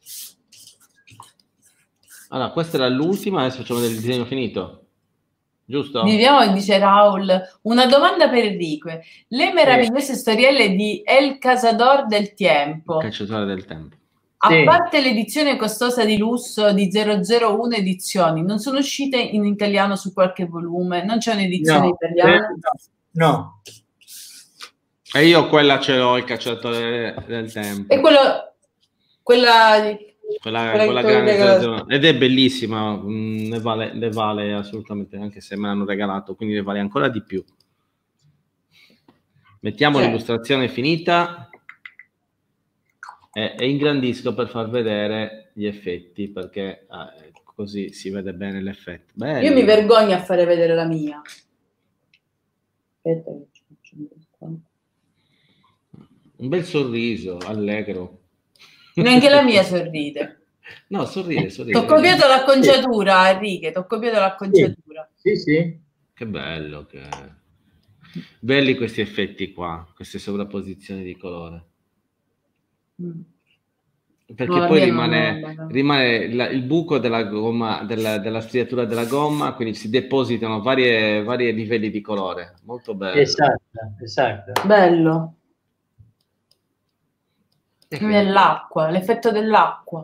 Allora, questa era l'ultima, adesso facciamo del disegno finito. Giusto? Vediamo, dice Raul, una domanda per Enrico. Le meravigliose storielle di El Cazador del Tiempo, Cacciatore del tempo. a Sì. parte l'edizione costosa di lusso di zero zero uno edizioni, non sono uscite in italiano su qualche volume? Non c'è un'edizione No, italiana? eh, no, no. E io quella ce l'ho, il cacciatore del tempo. E quello, quella, Quella, quella quella che grande regala- zero- ed è bellissima, mh, ne vale, ne vale assolutamente, anche se me l'hanno regalato, quindi ne vale ancora di più. Mettiamo Cioè. l'illustrazione finita e, e ingrandisco per far vedere gli effetti, perché eh, così si vede bene l'effetto. Bello. Io mi vergogno a fare vedere la mia. Aspetta, che ci faccio vedere qua. Un bel sorriso, allegro. Neanche la mia sorride. No, sorride, Ti sorride. ho copiato l'acconciatura, Enrique, ti ho copiato l'acconciatura. Sì, sì. Che bello che è. Belli questi effetti qua, queste sovrapposizioni di colore. Mm. Perché No, la poi mia non rimane, è- rimane la- il buco della gomma, della, della striatura della gomma, quindi si depositano varie, vari livelli di colore. Molto bello. Esatto, esatto. Bello. Eh, che- Nell'acqua, l'effetto dell'acqua.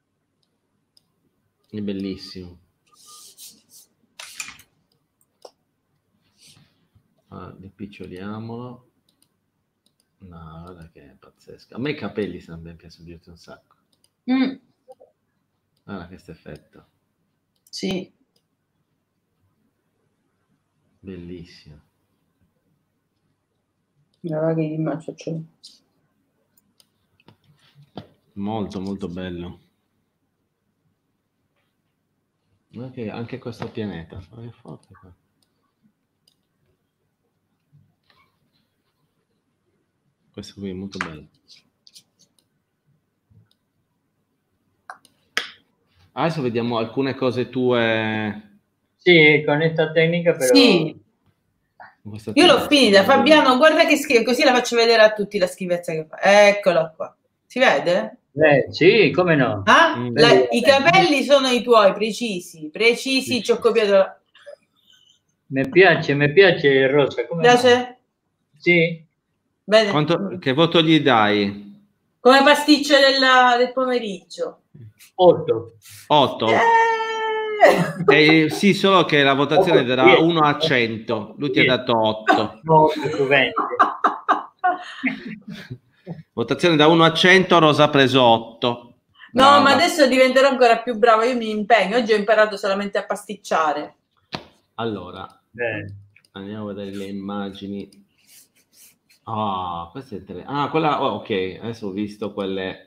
È bellissimo. Allora, ripiccioliamolo. No, guarda che è pazzesco. A me i capelli sono ben piaciuti un sacco. Mm, Guarda questo effetto. sì. Bellissimo. Guarda che immagine c'è. Molto, molto bello. Anche, anche questo pianeta. È forte qua. Questo qui è molto bello. Adesso vediamo alcune cose tue. Sì, con questa tecnica però... Sì, con questa io l'ho tecnica. finita. Fabiano, guarda che scrive, così la faccio vedere a tutti la schifezza che fa. Eccola qua. Si vede? Eh, sì, come no? Ah? Mm. La- I capelli sono i tuoi, precisi, precisi, ci ho copiato. Mi piace, mi piace il rosa. Come Piace? no? Sì. Bene. Quanto, che voto gli dai? Come pasticcio della- del pomeriggio. otto. otto. Eh! Eh, sì, solo che la votazione otto, era dieci. uno a cento. Lui ti ha dato otto. No, otto su venti. Votazione da uno a cento, Rosa ha preso otto. No, Brava. ma adesso diventerò ancora più brava. Io mi impegno. Oggi ho imparato solamente a pasticciare. Allora, Bene. andiamo a vedere le immagini. Ah, questa è interessante. Ah, quella, oh, ok, adesso ho visto quelle.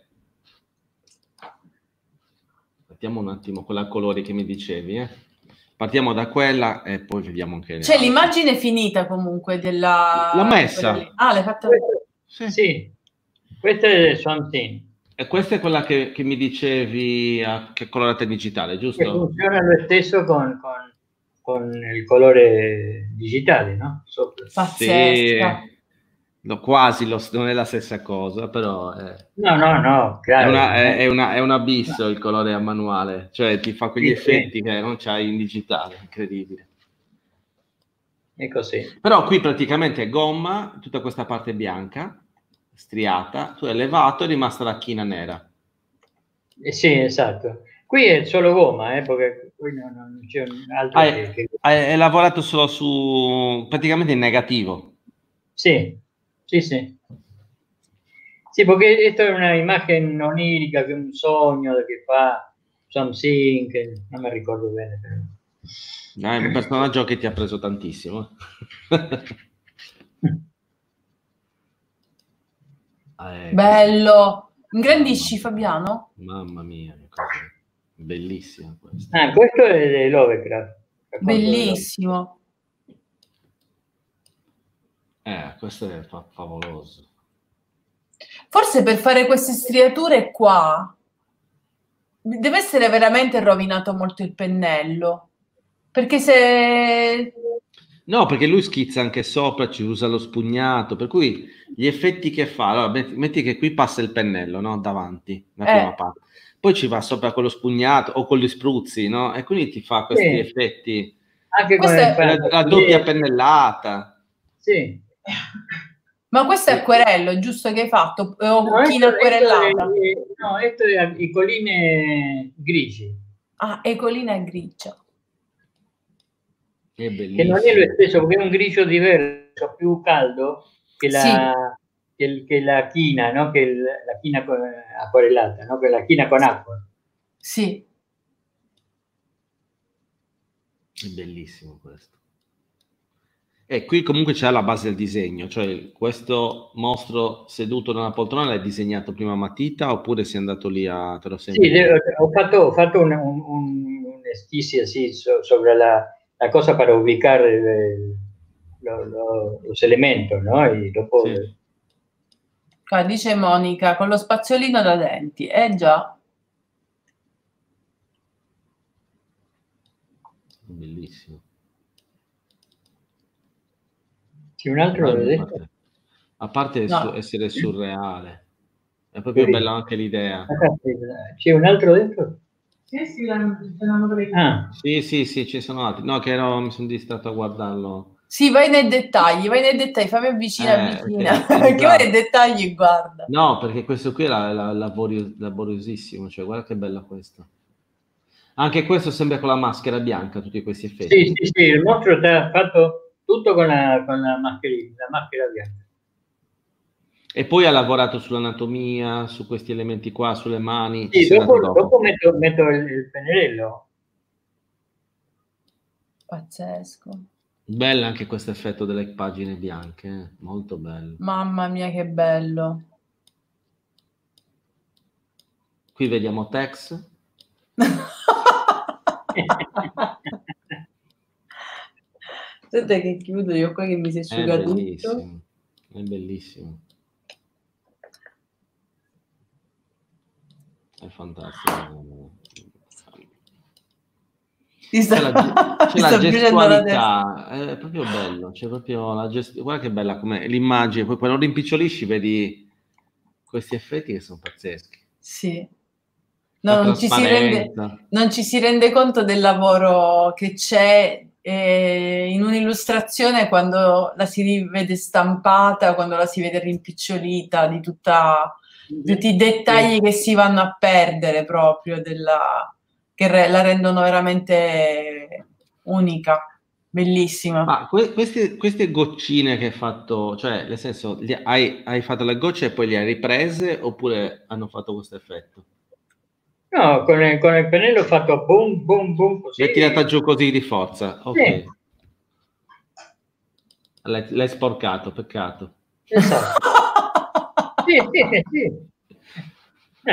Partiamo un attimo quella a colori che mi dicevi, eh. Partiamo da quella e poi vediamo anche le C'è altre. l'immagine finita comunque della... L'ho messa. quella lì. Ah, l'hai fatta? Sì. Sì. Questa è Something. E questa è quella che, che mi dicevi a, che è colorata in digitale, Che giusto? funziona lo stesso con, con, con il colore digitale, no? Sopra. Pazzesca. Sì. no, quasi lo, non è la stessa cosa, però è, no, no, no, è, claro. una, è, è, una, è un abisso il colore a manuale, cioè ti fa quegli Sì, effetti sì. che non c'hai in digitale, incredibile. È così. Però qui praticamente è gomma, tutta questa parte bianca, striata, tu hai levato e è rimasta la china nera. Eh, sì, esatto. Qui è solo gomma, eh, perché qui non, non c'è altro Hai, che, che... hai lavorato solo su, praticamente in negativo. Sì, sì, sì. Sì, perché questa è una immagine onirica, che è un sogno che fa something, che non mi ricordo bene. Però. No, è un personaggio che ti ha preso tantissimo. Ecco, Bello. sì. Ingrandisci, Fabiano? Mamma mia, che cosa bellissima questa. Ah, questo è di Lovecraft. Bellissimo. Eh, questo è fa favoloso. Forse per fare queste striature qua deve essere veramente rovinato molto il pennello, perché se... No, perché lui schizza anche sopra, ci usa lo spugnato, per cui gli effetti che fa, allora, metti, metti che qui passa il pennello, no? Davanti, la Eh. prima parte. Poi ci va sopra con lo spugnato o con gli spruzzi, no? E quindi ti fa questi Sì. effetti. Anche con Questa il La, la doppia pennellata. Sì. Ma questo è acquerello, giusto che hai fatto? O No, china esto, esto acquerellata? è, no, questo è i colline grigi. Ah, e colina grigia. È Che non è bellissimo. lo stesso, perché è un grigio diverso, più caldo che la, Sì. che, il- che la china, no? Che il- la china con- acquarellata, no? Che la china con acqua. Sì. È bellissimo questo. E qui comunque c'è la base del disegno, cioè questo mostro seduto da una poltrona l'hai disegnato prima a matita oppure sei andato lì a te lo sei Sì, inventato? ho fatto, ho fatto un, un, un, un esquisse así so- sobre la, la cosa para ubicar el- lo- lo- los elementos, ¿no? Y dopo, Sì. Qua dice Monica, con lo spazzolino da denti. Eh già. Bellissimo. sì, un altro A de parte, a parte No. su- essere surreale, è proprio bella anche l'idea. C'è un altro dentro? Sì, sì, l'hanno preso. Ah, Sì, sì, sì, ci sono altri. No, che ero, mi sono distratto a guardarlo. Sì, vai nei dettagli, vai nei dettagli, fammi avvicina, Eh, avvicina. che- Perché vai esatto. nei dettagli e guarda. No, perché questo qui è la, la- laborio- laboriosissimo, cioè guarda che bello questo. Anche questo sembra con la maschera bianca, tutti questi effetti. sì, sì, sì, il mostro sta fatto tutto con la, con la mascherina, la maschera bianca. E poi ha lavorato sull'anatomia, su questi elementi qua, sulle mani. Sì, ci sei dopo, andato dopo. dopo metto, metto il, il pennello. Pazzesco. Bello anche questo effetto delle pagine bianche, eh, molto bello. Mamma mia, che bello. Qui vediamo Tex. Aspetta che chiudo io qua che mi si È asciuga tutto. bellissimo, è bellissimo. È fantastico. Ti sta, C'è la, c'è ti la sta piacendo la testa. gestualità, è proprio bello, c'è proprio la gest- guarda che bella come l'immagine, poi quando lo rimpicciolisci vedi questi effetti che sono pazzeschi. Sì. La No, non ci, si rende, trasparenza. non ci si rende conto del lavoro che c'è eh, in un'illustrazione quando la si rivede stampata, quando la si vede rimpicciolita, di tutta, tutti i dettagli che si vanno a perdere proprio, della, che re, la rendono veramente unica, bellissima. Ma que- queste, queste goccine che hai fatto, cioè nel senso, li- hai, hai fatto le gocce e poi le hai riprese oppure hanno fatto questo effetto? No, con il, con il pennello ho fatto boom, boom, boom, così. L'hai tirata giù così di forza, ok. Sì. L'hai, l'hai sporcato, peccato. Esatto. Sì, sì, sì.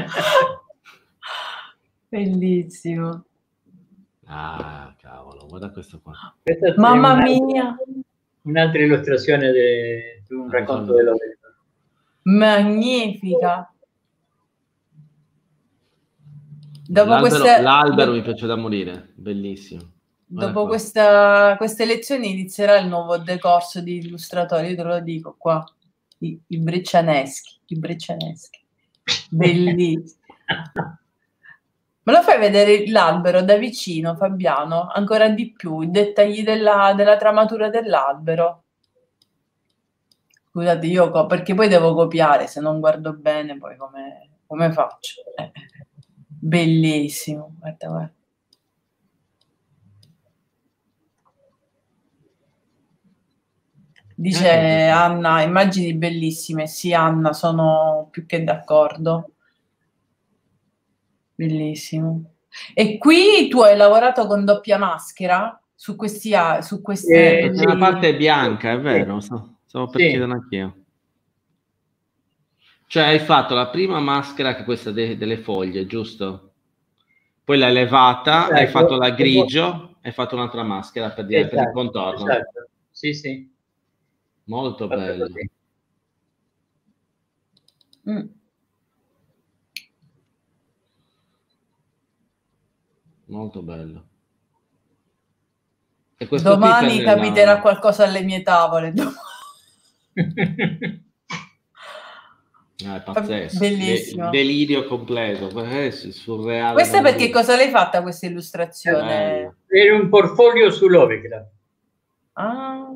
Bellissimo. Ah, cavolo, guarda questo qua. Questa è Mamma un'altra- mia, Un'altra illustrazione de- di un Ah, racconto fammi- dello magnifica. Dopo L'albero, questa, l'albero do- mi piace da morire, bellissimo. Guarda dopo qua. questa, queste lezioni inizierà il nuovo decorso di illustratori, io te lo dico qua. I, i breccianeschi, i breccianeschi. Bellissimo. Me lo fai vedere l'albero da vicino, Fabiano? Ancora di più, i dettagli della, della tramatura dell'albero. Scusate, io perché poi devo copiare, se non guardo bene poi come, come faccio? Eh, bellissimo, guarda, guarda. Dice Anna, immagini bellissime. Sì, Anna, sono più che d'accordo. Bellissimo. E qui tu hai lavorato con doppia maschera? Su questi... Su questi eh, sì. La parte è bianca, è vero, sì. Stavo per sì. chiedere anch'io. Cioè hai fatto la prima maschera, che è questa de delle foglie, giusto? Poi l'hai levata, esatto. Hai fatto la grigio, hai fatto un'altra maschera per, dire, esatto. Per il contorno. Esatto, sì, sì. Molto bello. Mm. Molto bello. E domani capiterà la... qualcosa alle mie tavole. Ah, è pazzesco. Bellissimo. De delirio completo. È surreale. Questa perché cosa l'hai fatta questa illustrazione? Era un portfolio su Lovecraft. Ah,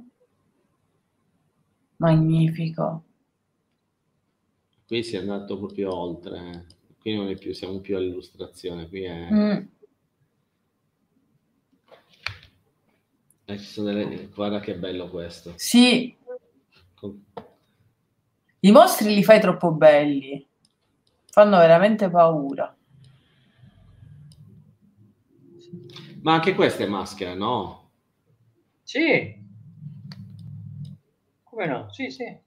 magnifico. Qui si è andato proprio oltre. Qui non è più, siamo più all'illustrazione. Qui è... Mm. Delle... Guarda che bello questo. Sì. I mostri li fai troppo belli. Fanno veramente paura. Ma anche questa è maschera, no? Sì. Come no? Sì, sì.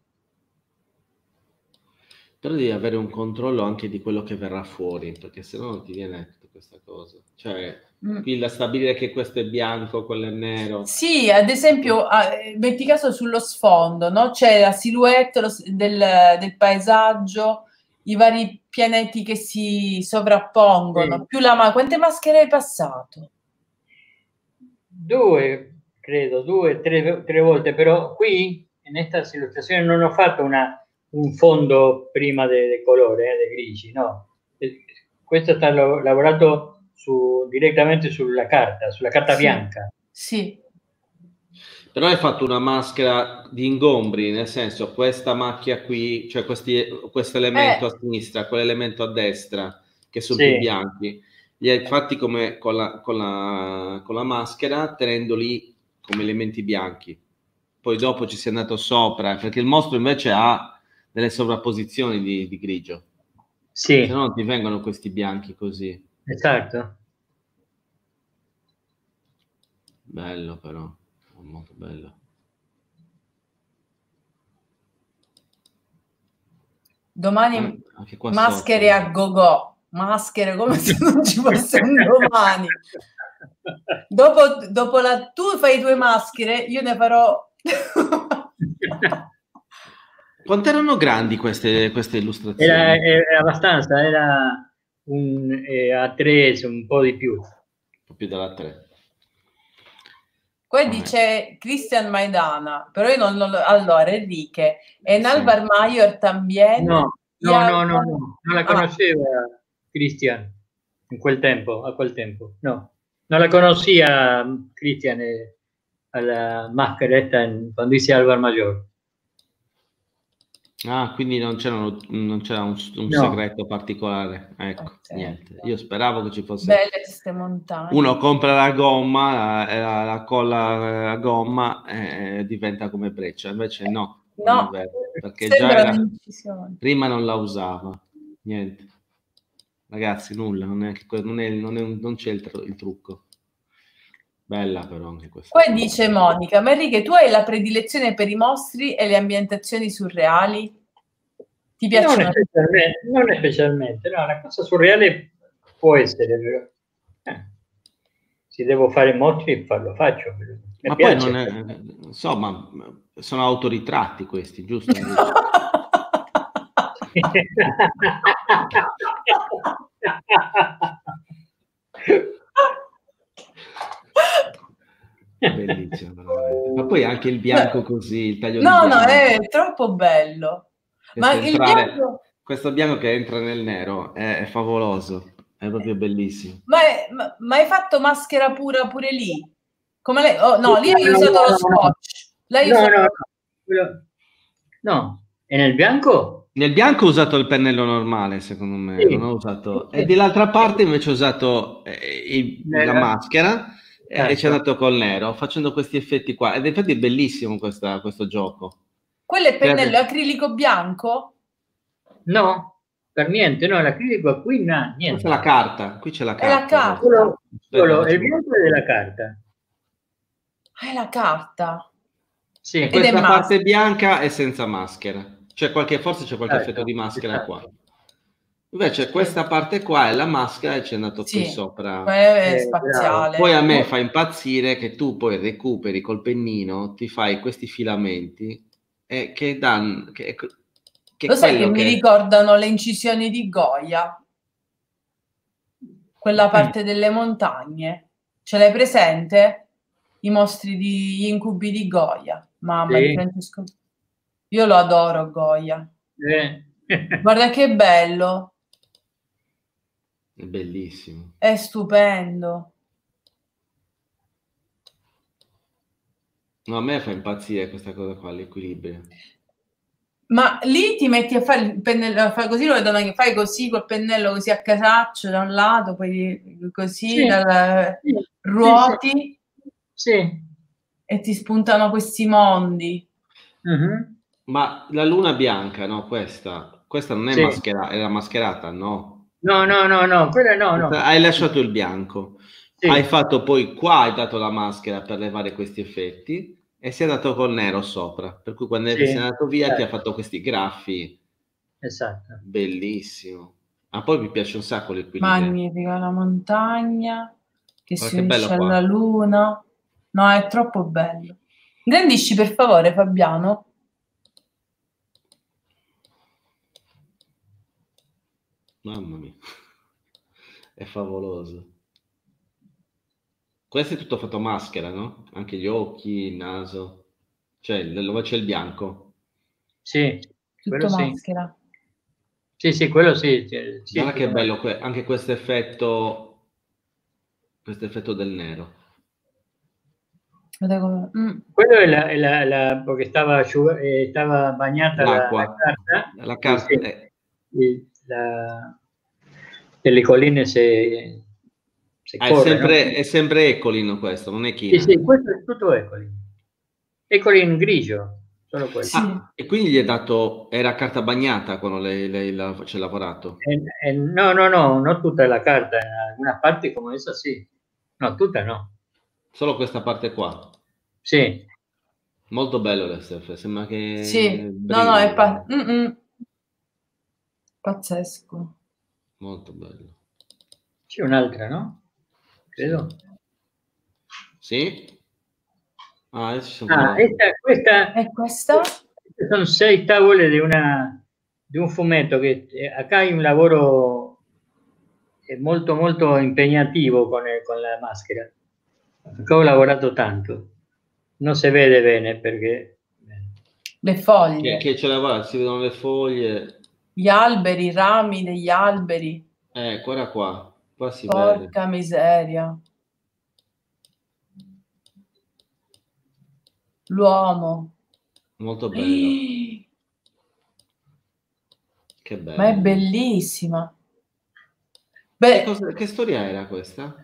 Però devi avere un controllo anche di quello che verrà fuori, perché se no non ti viene tutta questa cosa. Cioè, mm. qui da stabilire che questo è bianco, quello è nero. Sì, ad esempio, metti caso sullo sfondo, no? C'è la silhouette lo, del, del paesaggio, i vari pianeti che si sovrappongono, sì. Più la ma quante maschere hai passato? Due, credo, due, tre, tre volte, però qui, in questa illustrazione, non ho fatto una, un fondo prima del colore, eh, dei grigi, no. Questo sta lavorato su, direttamente sulla carta, sulla carta sì. bianca. Sì. Però hai fatto una maschera di ingombri, nel senso, questa macchia qui, cioè questo elemento eh. a sinistra, quell'elemento a destra, che sono sì. più bianchi, li hai fatti come con la, con, la, con la maschera, tenendoli come elementi bianchi. Poi dopo ci sei andato sopra, perché il mostro invece ha delle sovrapposizioni di, di grigio. Sì. Se no non ti vengono questi bianchi così. Esatto. Bello però. Molto bello. Domani maschere sotto. A go-go, maschere come se non ci fosse un domani. Dopo, dopo la tu fai due maschere, io ne farò. Quanto erano grandi queste, queste illustrazioni? Era, era abbastanza, era un eh, A tre, un po' di più. Un po' più della tre. Poi ah, dice Christian Maidana, però io non lo... Allora, Enrique, en sì. Alvar Mayor también... No, no, no, no, no, non la conosceva ah. Christian in quel tempo, a quel tempo, no. Non la conoscia Christian eh, alla mascheretta in, quando dice Alvar Mayor. Ah, quindi non c'era un, un un no. segreto particolare. Ecco, okay. Niente. Io speravo che ci fosse. Belle queste montagne. Uno compra la gomma, la, la, la colla a gomma e diventa come breccia. Invece no, no. Non è vero, perché già era, prima non la usava. Niente. Ragazzi, nulla, non è, non è, non è, non c'è il, il trucco. Bella però anche questa. Poi dice Monica, ma Enrique, tu hai la predilezione per i mostri e le ambientazioni surreali? Ti piacciono? Non specialmente, non specialmente, no, una cosa surreale può essere, però. Eh, se devo fare mostri, lo faccio. Mi ma piace. Poi non è, insomma, sono autoritratti questi, giusto? Bellissimo, veramente. Ma poi anche il bianco così, il taglio no, di bianco. No, è troppo bello. Ma il entrare, bianco... questo bianco che entra nel nero è, è favoloso, è proprio bellissimo. Ma, è, ma, ma hai fatto maschera pura pure lì? Come lei? Oh, no, lì hai usato lo scotch. Lei no, usato... no, no, no. E nel bianco? Nel bianco ho usato il pennello normale, secondo me, Sì. non ho usato... Sì. E dall'altra parte invece ho usato eh, il- la maschera e ci è andato col nero, facendo questi effetti qua. Ed infatti è bellissimo questa, questo gioco. Quello è pennello acrilico bianco? No, per niente, no, l'acrilico qui no, niente. Questa è la carta, qui c'è la È la carta. carta. Solo, solo Aspetta, il bianco è della carta. Ah, è la carta. Sì. E questa parte bianca è senza maschera. C'è qualche, forse c'è qualche Esatto, effetto di maschera esatto. qua. Invece Sì. questa parte qua è la maschera e c'è andato Sì, qui sopra. è Eh, spaziale. Poi a me fa impazzire che tu poi recuperi col pennino, ti fai questi filamenti e che danno... Che, che Lo sai che, quello mi che... ricordano le incisioni di Goya? Quella parte delle montagne. Ce l'hai presente? I mostri di gli incubi di Goya. Mamma Sì. di Francesco. Io lo adoro Goya. Eh. Guarda che bello. È bellissimo. È stupendo. No, a me fa impazzire questa cosa qua, l'equilibrio. Ma lì ti metti a fare il pennello, fai così, lo vedono che fai così col pennello così a casaccio da un lato, poi così, Sì. dal, Sì. ruoti Sì. Sì. e ti spuntano questi mondi. Uh-huh. Ma la luna bianca, no, questa, questa non è Sì. maschera, era mascherata, no? No, no, no, no, quella no, no. Hai lasciato il bianco, Sì. hai fatto poi qua, hai dato la maschera per levare questi effetti e si è dato col nero sopra, per cui quando Sì. sei andato via Esatto. ti ha fatto questi graffi. Esatto. Bellissimo. Ma poi mi piace un sacco l'equilibrio. Magnifica la montagna che Guarda si che unisce bello qua. alla luna. No, è troppo bello. Ingrandisci per favore, Fabiano. Mamma mia, è favoloso. Questo è tutto fatto maschera, no? Anche gli occhi, il naso, cioè dove c'è il bianco. Sì, quello Tutto sì. maschera. Sì, sì, quello sì. sì Guarda che bello maschera. que- anche questo effetto, questo effetto del nero. Mm. Quello è la, è la, la perché stava, asciug- eh, stava bagnata la, la L'acqua, carta. la carta, Sì, eh, sì, la, e le colline se, se è corre, sempre, no? è sempre Ecolino questo, non è Sì, China. sì, questo è tutto Ecolin. Ecolin grigio, solo questo. Sì. Ah, e quindi gli è dato, era carta bagnata quando lei, lei la- ci ha lavorato? E, e no, no, no, non tutta la carta, in algunas parti come esa sì. No, tutta no. Solo questa parte qua. Sì. Molto bello l'S F, sembra che Sì, no, no, brilli. è pa- mm-mm. pazzesco. Molto bello. C'è un'altra, no? Credo. Sì? Ah, adesso ci sono Ah, quelle- esta, questa, E questa? queste sono sei tavole di, una, di un fumetto che eh, acá hay un lavoro eh, molto molto impegnativo con, el- con la maschera. Acá ho lavorato tanto. Non si vede bene perché Le Che, foglie, che ce l'aveva, si vedono le foglie. gli alberi, i rami degli alberi. Eh, guarda qua, qua si vede. Porca miseria. L'uomo. Molto bello. Che bello. Ma è bellissima. Che, Beh, cosa- che storia era questa?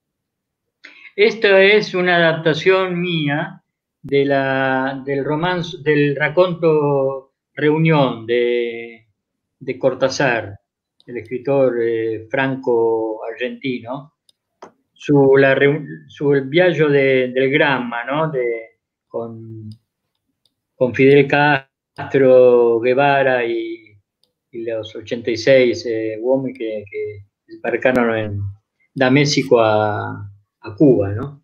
esta es una adaptación mía de la, del romance, del racconto Reunión de, de Cortázar, el escritor eh, franco-argentino, sulla reu- sul viaggio de- del Gramma, no? De- con, con Fidel Castro, Guevara y, y los ochenta y seis eh, uomini che, che sbarcarono in- da Messico a, a Cuba, no?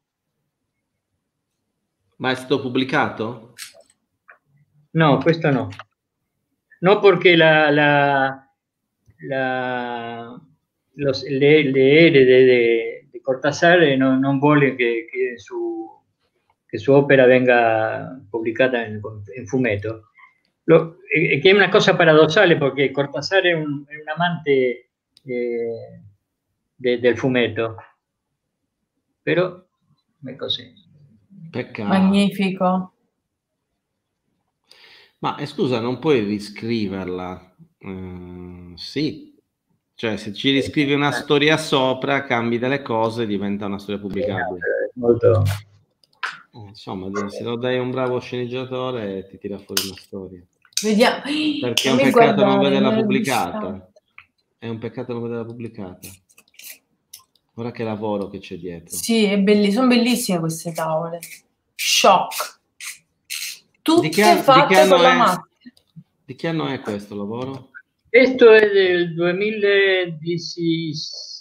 Ma è stato pubblicato? No, questo no. No porque la, la, la, los, le, le erede de, de Cortázar non, non vuole che, che, su, che sua opera venga pubblicata in, in fumetto. Lo, eh, che è una cosa paradossale perché Cortázar è un, è un amante eh, de, del fumetto, però è così. Peccato. Magnifico. Ma eh, scusa, non puoi riscriverla? Uh, sì, cioè se ci riscrivi una storia sopra, cambi delle cose, diventa una storia pubblicabile. Molto... Eh, insomma, se lo dai a un bravo sceneggiatore ti tira fuori una storia. Vediamo. Perché è un peccato non vederla pubblicata. È un peccato non vederla pubblicata. Ora che lavoro che c'è dietro. Sì, è belli, sono bellissime queste tavole. Shock. Tutte di che, fatte di che con la è, macchina. Di che anno è questo lavoro? Questo è del duemilasedici.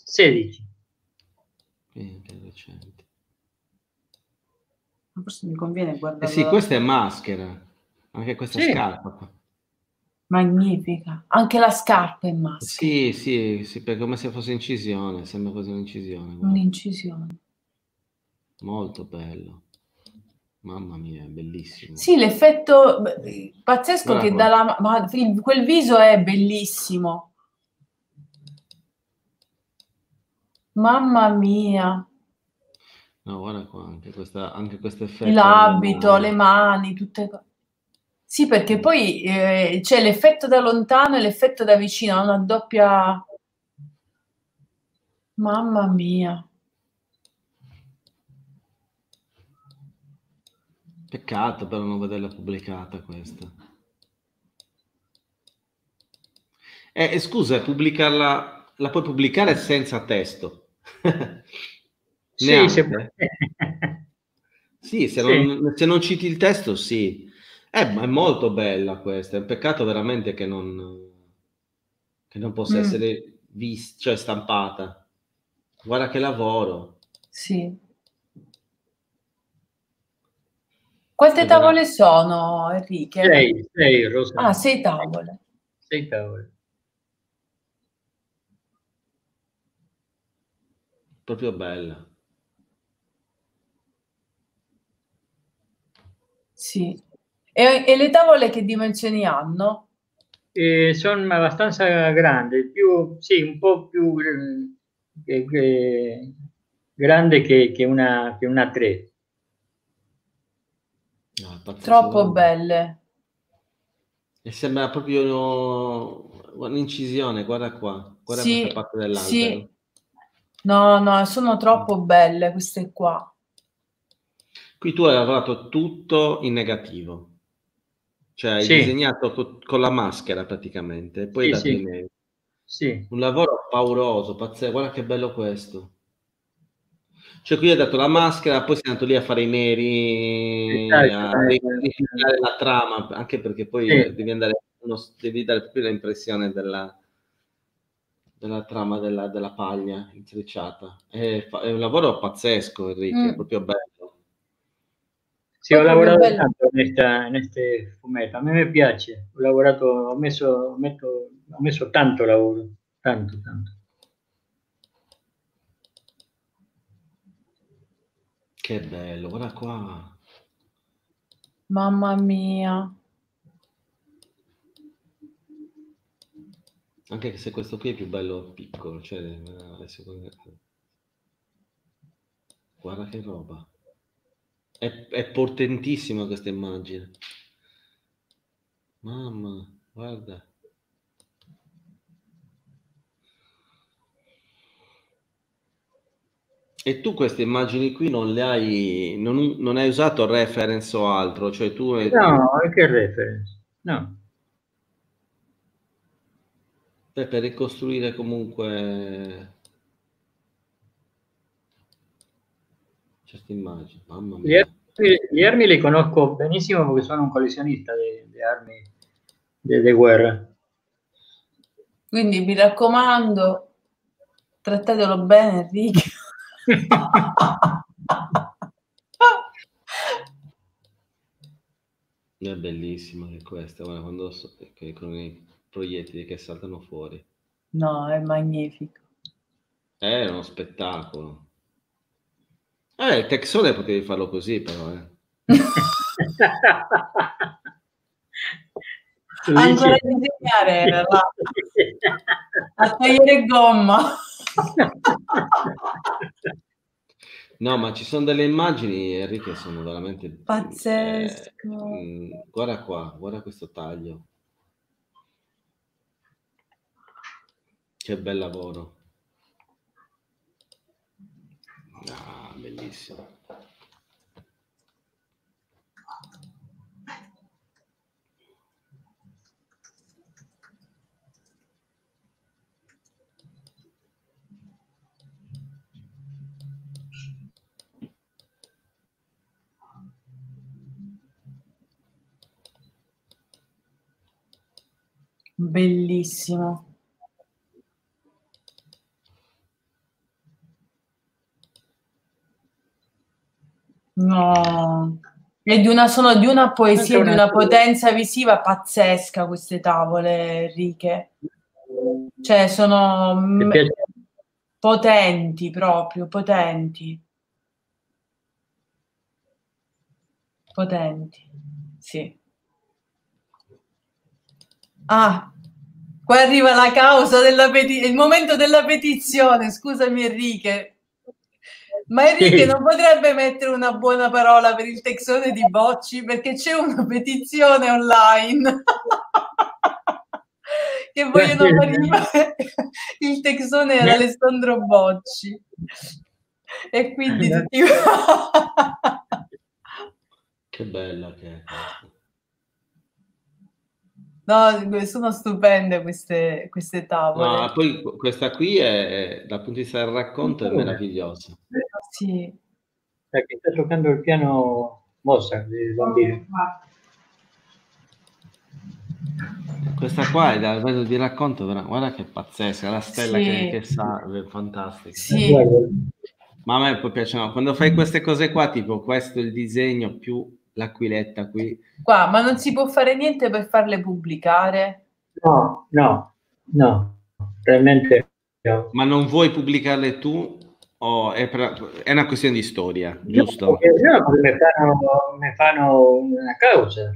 Eh, che recente. Forse mi conviene guardare. Eh sì, questa è maschera. Anche questa sì. scarpa qua. Magnifica. Anche la scarpa è maschera. Sì, sì, sì, perché come se fosse incisione, sembra quasi un'incisione. Un'incisione. Molto bello. Mamma mia, è bellissimo. Sì, l'effetto pazzesco Guarda che qua. dà la... Ma quel viso è bellissimo. Mamma mia. No, guarda qua, anche questa, anche questo effetto. L'abito, le mani, tutte cose. Sì, perché poi eh, c'è l'effetto da lontano e l'effetto da vicino, una doppia... Mamma mia. Peccato però non vederla pubblicata questa. Eh, scusa, pubblicarla, la puoi pubblicare senza testo? Sì, se... sì, se, sì. Non, se non citi il testo, sì. Eh, ma è molto bella questa, è un peccato veramente che non, che non possa mm. essere vista, cioè stampata. Guarda che lavoro. Sì. Quante tavole sono, Enrique? Sei, sei, Rosa. Ah, sei tavole. Sei tavole. Proprio bella. Sì. E, e le tavole che dimensioni hanno? Eh, sono abbastanza grandi, più, sì, un po' più eh, eh, grande che, che una che una tre. No, troppo belle. E sembra proprio un'incisione, guarda qua, guarda sì, questa parte dell'albero. Sì. No, no, sono troppo belle queste qua. Qui tu hai lavorato tutto in negativo. Cioè hai sì. disegnato co- con la maschera praticamente, e poi sì, dato sì. i neri. Sì. Un lavoro pauroso, pazzesco, guarda che bello questo. Cioè qui hai dato la maschera, poi sei andato lì a fare i neri, esatto, a rifilare la trama, anche perché poi sì. devi andare, uno, devi dare proprio l'impressione della, della trama della, della paglia intrecciata. È, è un lavoro pazzesco, Enrique, mm. è proprio bello. Sì, ho lavorato tanto in queste fumetto, a me mi piace, ho lavorato, ho messo, ho messo, ho messo tanto lavoro, tanto, tanto. Che bello, guarda qua. Mamma mia. Anche se questo qui è più bello piccolo, cioè adesso... guarda che roba. È, è portentissima questa immagine. Mamma, guarda. E tu queste immagini qui non le hai, non, non hai usato reference o altro? Cioè tu hai... No, che reference? No. Beh, per ricostruire comunque certe immagini, mamma mia. Gli armi, gli armi li conosco benissimo perché sono un collezionista di armi di guerra. Quindi mi raccomando, trattatelo bene, Enrique. È bellissima che questa, guarda, quando so, che con i proiettili che saltano fuori. No, è magnifico. È uno spettacolo. Eh, il Texone potevi farlo così, però, eh. Ancora a disegnare era là. A togliere gomma. No, ma ci sono delle immagini, Enrico, che sono veramente pazzesco. Eh, guarda qua, guarda questo taglio. Che bel lavoro. Ah, bellissimo. Bellissimo. No, è di una, sono di una poesia, Anche di una- una potenza visiva pazzesca queste tavole, Enriche. Cioè, sono Ti mm, piace? potenti proprio, potenti. Potenti, sì. Ah, qua arriva la causa della petizione, il momento della petizione, scusami Enrique. Ma Enrique Sì. non potrebbe mettere una buona parola per il texone di Bocci perché c'è una petizione online che vogliono far arrivare il texone ad Alessandro Bocci. E quindi tutti... Che bella che è questa. No, sono stupende queste, queste tavole. No, poi questa qui è, dal punto di vista del racconto, è meravigliosa. Sì. La che sta giocando il piano Mozart del bambino. Questa qua è dal livello di racconto, però, guarda che pazzesca, la stella Sì. che, che sa, è fantastica. Sì. Ma a me poi piacciono, quando fai queste cose qua, tipo questo il disegno più l'aquiletta qui. Qua, ma non si può fare niente per farle pubblicare? No, no, no, realmente no. Ma non vuoi pubblicarle tu o è, per, è una questione di storia, giusto? No, perché, no, perché mi fanno, mi fanno una causa.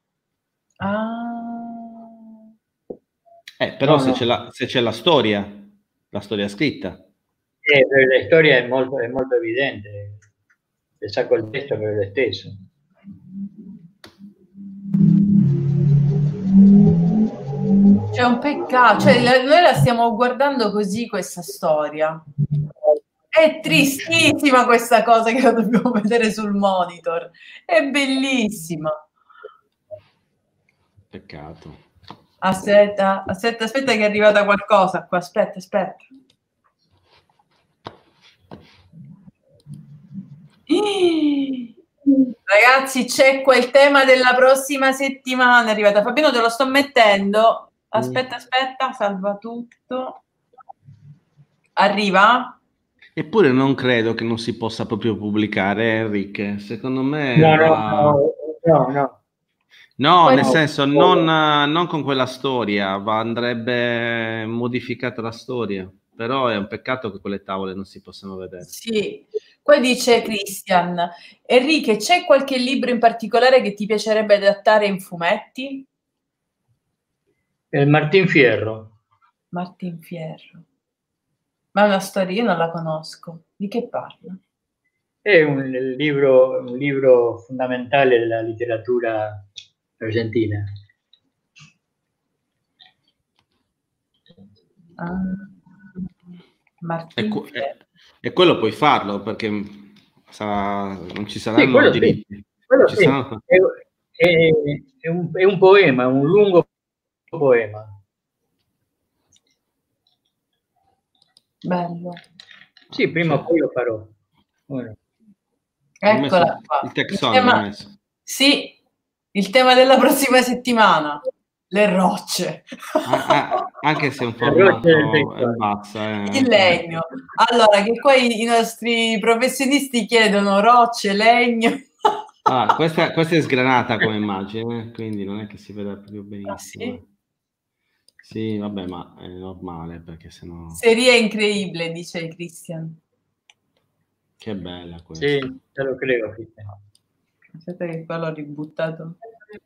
Ah. Eh, però No, se, no. c'è la, se c'è la storia, la storia scritta. Eh, la storia è molto, è molto evidente. Se sacco il testo per lo stesso. C'è un peccato, cioè la- noi la stiamo guardando così questa storia. È tristissima questa cosa che la dobbiamo vedere sul monitor. È bellissima. Peccato. Aspetta, aspetta, aspetta che è arrivata qualcosa qua. Aspetta, aspetta. Ragazzi, c'è quel tema della prossima settimana. È arrivata Fabiano, te lo sto mettendo. Aspetta, aspetta, salva tutto. Arriva? Eppure non credo che non si possa proprio pubblicare, Enrique. Secondo me No, va... no, no, no. No, Poi- nel senso, non, non con quella storia, va, andrebbe modificata la storia. Però è un peccato che quelle tavole non si possano vedere. Sì. Qua dice Christian, Enrique, c'è qualche libro in particolare che ti piacerebbe adattare in fumetti? Il Martin Fierro. Martin Fierro. Ma è una storia, io non la conosco. Di che parla? È un libro, un libro fondamentale della letteratura argentina. Ah, Martin E, que- Fierro. e quello puoi farlo perché sarà, non ci Sì, saranno quello sì, diritti. quello Ci sì. saranno- È, è- è un, è un poema, un lungo poema. Bello. Sì, prima o Cioè, poi lo farò. Bueno. hai messo Eccola qua. il Il texone, tema- hai messo. Sì, il tema della prossima settimana. Le rocce. Ah, ah, anche se è un Le rocce del formato texone. è bazza. eh. Il legno. Allora, che poi i nostri professionisti chiedono rocce, legno. Ah, questa, questa è sgranata come immagine, quindi non è che si veda proprio benissimo. Ah, sì? Sì, vabbè, ma è normale perché sennò... Seria incredibile, dice Christian. Che bella questa. Sì, te lo credo. Cristian. Aspetta che qua l'ho ributtato.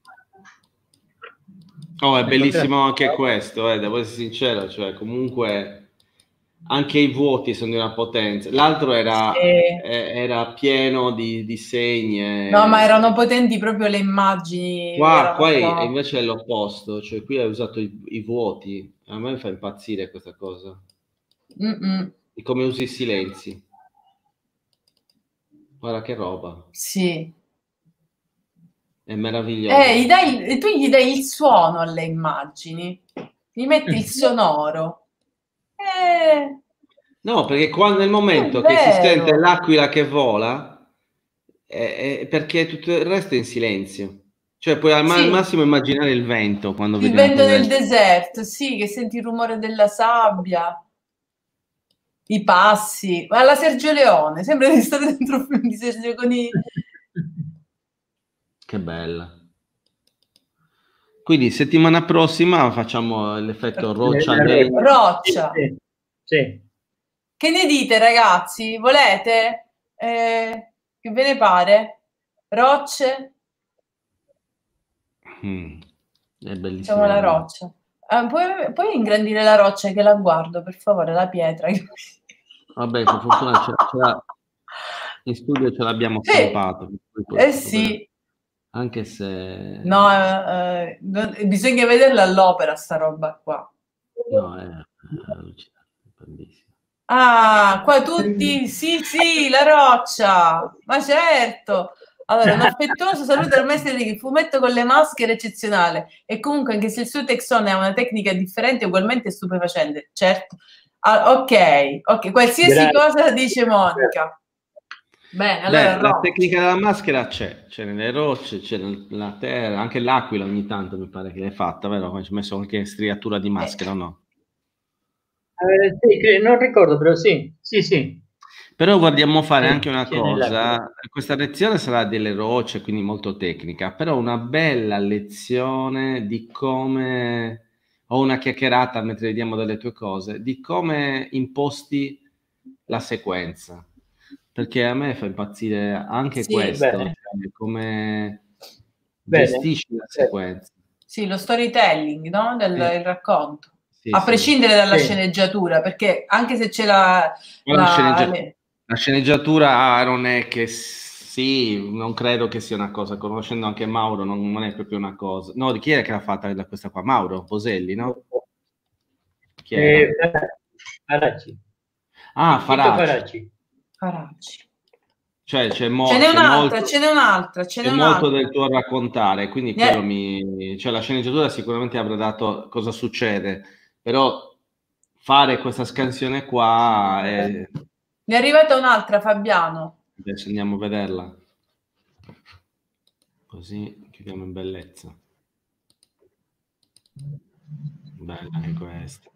Oh, è bellissimo anche questo, eh, devo essere sincero, cioè comunque anche i vuoti sono di una potenza. L'altro era, Sì. eh, era pieno di, di segni. e- No, ma erano potenti proprio le immagini. Qua, erano qua è- qua. invece è l'opposto, cioè qui hai usato i, i vuoti. A me fa impazzire questa cosa. Mm-mm. Di come usi i silenzi. Guarda che roba, Sì. è meraviglioso. Eh, gli dai, tu gli dai il suono alle immagini, gli metti il sonoro. Eh, No, perché quando nel momento È che si vero. sente l'aquila che vola, è, è perché tutto il resto è in silenzio. Cioè puoi al, ma- Sì. al massimo immaginare il vento quando il vedi una vento del tempesta. deserto, sì, che senti il rumore della sabbia, i passi. Ma la Sergio Leone, sembra di stare dentro un film di Sergio con i... Che bella. Quindi settimana prossima facciamo l'effetto roccia La- la- legno. Roccia. Sì, sì. Che ne dite, ragazzi? Volete? Eh, che ve ne pare? Rocce? Mm, è bellissimo. Facciamo la roccia. Ah, puoi, puoi ingrandire la roccia che la guardo, per favore, la pietra. Vabbè, per fortuna ce, ce l'ha- in studio ce l'abbiamo Sì. stampato. Eh sì. Anche se... No, eh, eh, non- bisogna vederla all'opera sta roba qua. No, è, è allucinante, è bellissimo. Ah, qua tutti, sì, sì, la roccia, ma certo. Allora, un affettuoso saluto al maestro di fumetto con le maschere eccezionale e comunque anche se il suo texone ha una tecnica differente ugualmente stupefacente, certo. Ah, ok, ok, qualsiasi Grazie. cosa dice Monica. Bene, allora Beh, la roccia. tecnica della maschera c'è, c'è nelle rocce, c'è nella terra, anche l'aquila ogni tanto mi pare che l'hai fatta, vero? Ci ho messo qualche striatura di maschera, o no? Eh, sì, cre- non ricordo, però sì, sì, sì. Però vogliamo fare Sì, anche una c'è nell'aquila. cosa, questa lezione sarà delle rocce, quindi molto tecnica, però una bella lezione di come, o una chiacchierata mentre vediamo delle tue cose, di come imposti la sequenza, perché a me fa impazzire anche Sì. questo, Bene. cioè, come Bene. gestisci la sequenza. Sì, lo storytelling, no? Del Sì. il racconto. Sì, A sì. prescindere dalla Sì. sceneggiatura, perché anche se c'è la... Ma la la- sceneggia- le- La sceneggiatura non è che sì, non credo che sia una cosa, conoscendo anche Mauro, non, non è proprio una cosa. No, di chi è che l'ha fatta da questa qua? Mauro Boselli, no? Chi era? Eh, Faracci. Ah, Tito Faracci. Faracci. Faracci. Cioè c'è, mo- Ce n'è c'è un'altra, molto, ce n'è un'altra, ce n'è c'è molto un'altra. del tuo raccontare, quindi Ne- quello mi... Cioè la sceneggiatura sicuramente avrà dato cosa succede, però fare questa scansione qua è... Ne è arrivata un'altra, Fabiano. Adesso andiamo a vederla. Così chiudiamo in bellezza. Bella anche questa.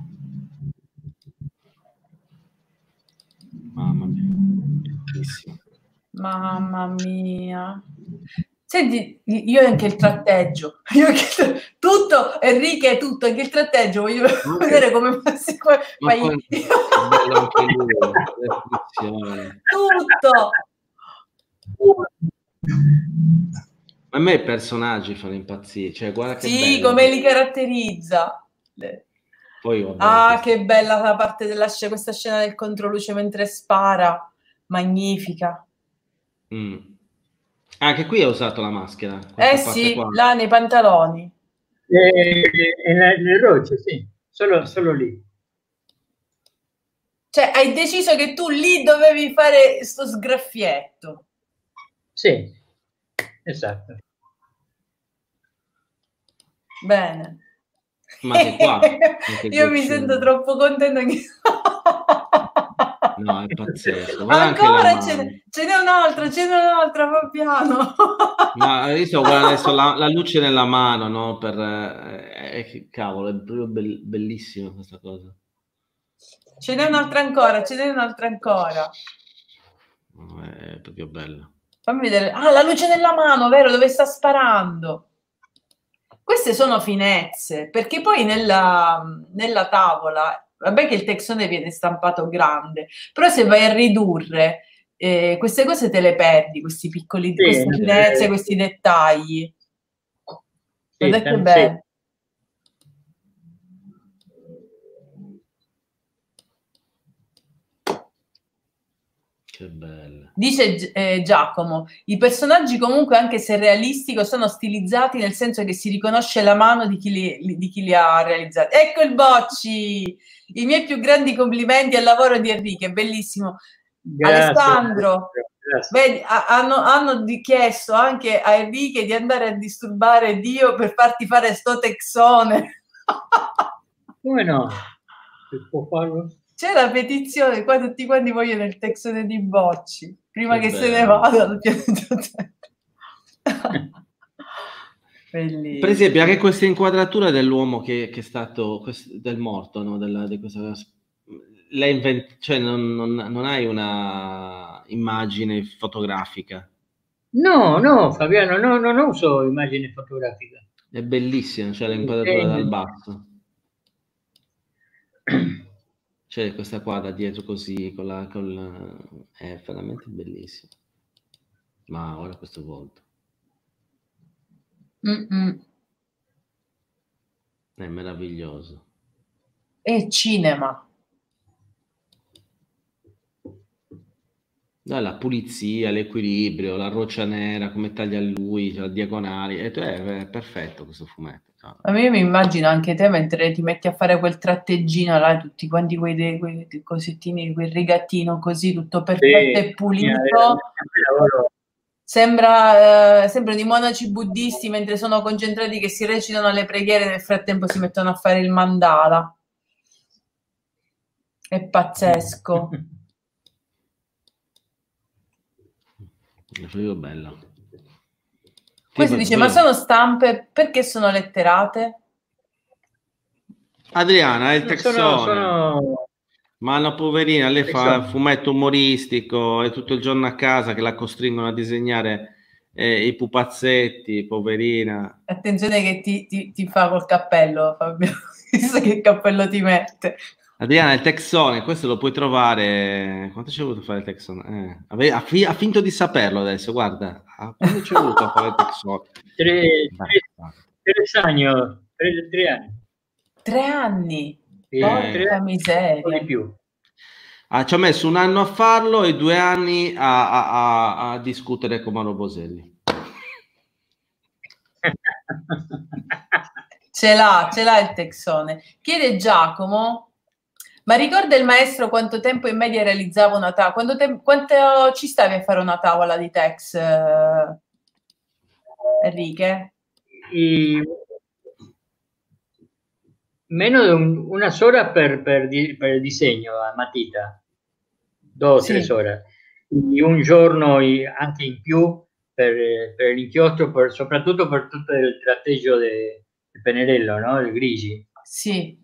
Mamma mia, bellissimo. Mamma mia. Senti, io anche il tratteggio. Io anche- tutto, Enrique, tutto, anche il tratteggio. Voglio vedere come passi qua. Ma fai- poi è bello anche lui, la descrizione. Tutto. A me i personaggi fanno impazzire, cioè guarda che Sì, bello. come li caratterizza. Poi vabbè, Ah, questi- che bella la parte della scena, questa scena del controluce mentre spara. Magnifica. Mm. Anche qui ha usato la maschera. Questa Eh parte sì, qua. là nei pantaloni. Eh, e la- le rocce, sì, solo, solo lì. Cioè, hai deciso che tu lì dovevi fare sto sgraffietto. Sì, esatto. Bene. Ma anche qua. Anche il Io mi goccino. sento troppo contenta che... No, è pazzesco. Guarda anche la Ancora mano. ce n'è, ce n'è un'altra, ce n'è un'altra, Fabiano. Ma io sto guardando adesso la, la luce nella mano, no? Per, eh, eh, cavolo, è proprio bell- bellissima questa cosa. Ce n'è un'altra ancora, ce n'è un'altra ancora. No, è proprio bella. Fammi vedere. Ah, la luce nella mano, vero? Dove sta sparando. Queste sono finezze, perché poi nella, nella tavola, vabbè che il texone viene stampato grande, però se vai a ridurre, eh, queste cose te le perdi, questi piccoli, Sì, queste no, finezze, eh, questi dettagli. sì, Guarda che tan- bello. sì. Che bello. Dice Gi- eh, Giacomo, i personaggi comunque, anche se realistico, sono stilizzati nel senso che si riconosce la mano di chi li, li- di chi li ha realizzati. Ecco il Bocci! I miei più grandi complimenti al lavoro di Enrico, è bellissimo. Grazie. Alessandro, Grazie. vedi, ha- hanno, hanno di- chiesto anche a Enrico di andare a disturbare Dio per farti fare sto texone. Come no? Si può farlo? C'è la petizione, qua tutti quanti vogliono il texone di Bocci, prima Che che se ne bello. vada dal pianeta Terra. Bellissimo. Per esempio, anche questa inquadratura dell'uomo che, che è stato quest- del morto, no? Della, di questa, lei invent- cioè non, non, non hai una immagine fotografica. No, no, Fabiano, no, non uso immagine fotografica. È bellissima, cioè l'inquadratura Disegno. dal basso. C'è questa qua da dietro così, con la, con la- è veramente bellissima. Ma ora questo volto. Mm-mm. È meraviglioso. E cinema. No, la pulizia, l'equilibrio, la roccia nera, come taglia lui, la diagonali, e è, è perfetto questo fumetto. No. A me mi immagino anche te mentre ti metti a fare quel tratteggino là, tutti quanti quei, de- quei cosettini, quel rigattino così, tutto perfetto Sì, e pulito. lavoro. Sembra, eh, sembrano i monaci buddisti mentre sono concentrati che si recitano le preghiere, nel frattempo si mettono a fare il mandala. È pazzesco. È proprio bella. Questo Sì, dice, poi- ma sono stampe, perché sono letterate? Adriana, è il No, texone. sono, sono... Ma no, poverina, lei fa Texone. fumetto umoristico, è tutto il giorno a casa che la costringono a disegnare eh, i pupazzetti, poverina. Attenzione che ti, ti, ti fa col cappello, Fabio. Chissà che cappello ti mette. Adriana, il texone, questo lo puoi trovare. Quanto ci è voluto fare il texone? Eh, ave- ha, fi- ha finto di saperlo adesso, guarda. Ah, quanto ci è voluto a fare il texone? Tre, Dai, tre, tre anni, tre, tre anni. Tre anni. Sì, Porca tre anni, miseria. un po' di più. Ah, ci ho messo un anno a farlo e due anni a, a- a- a discutere con Mauro Boselli. Ce l'ha, ce l'ha il texone. Chiede Giacomo, ma ricorda il maestro quanto tempo in media realizzava una tavola? Quanto, te- quanto ci stavi a fare una tavola di tex, eh, Enrique? Y meno di un- unas horas per, per, di- per il disegno a matita, due o tre Sì. ore, e un giorno i- anche in più per, per l'inchiostro, per- soprattutto per tutto il tratteggio del pennarello, no? Il grigi. Sì.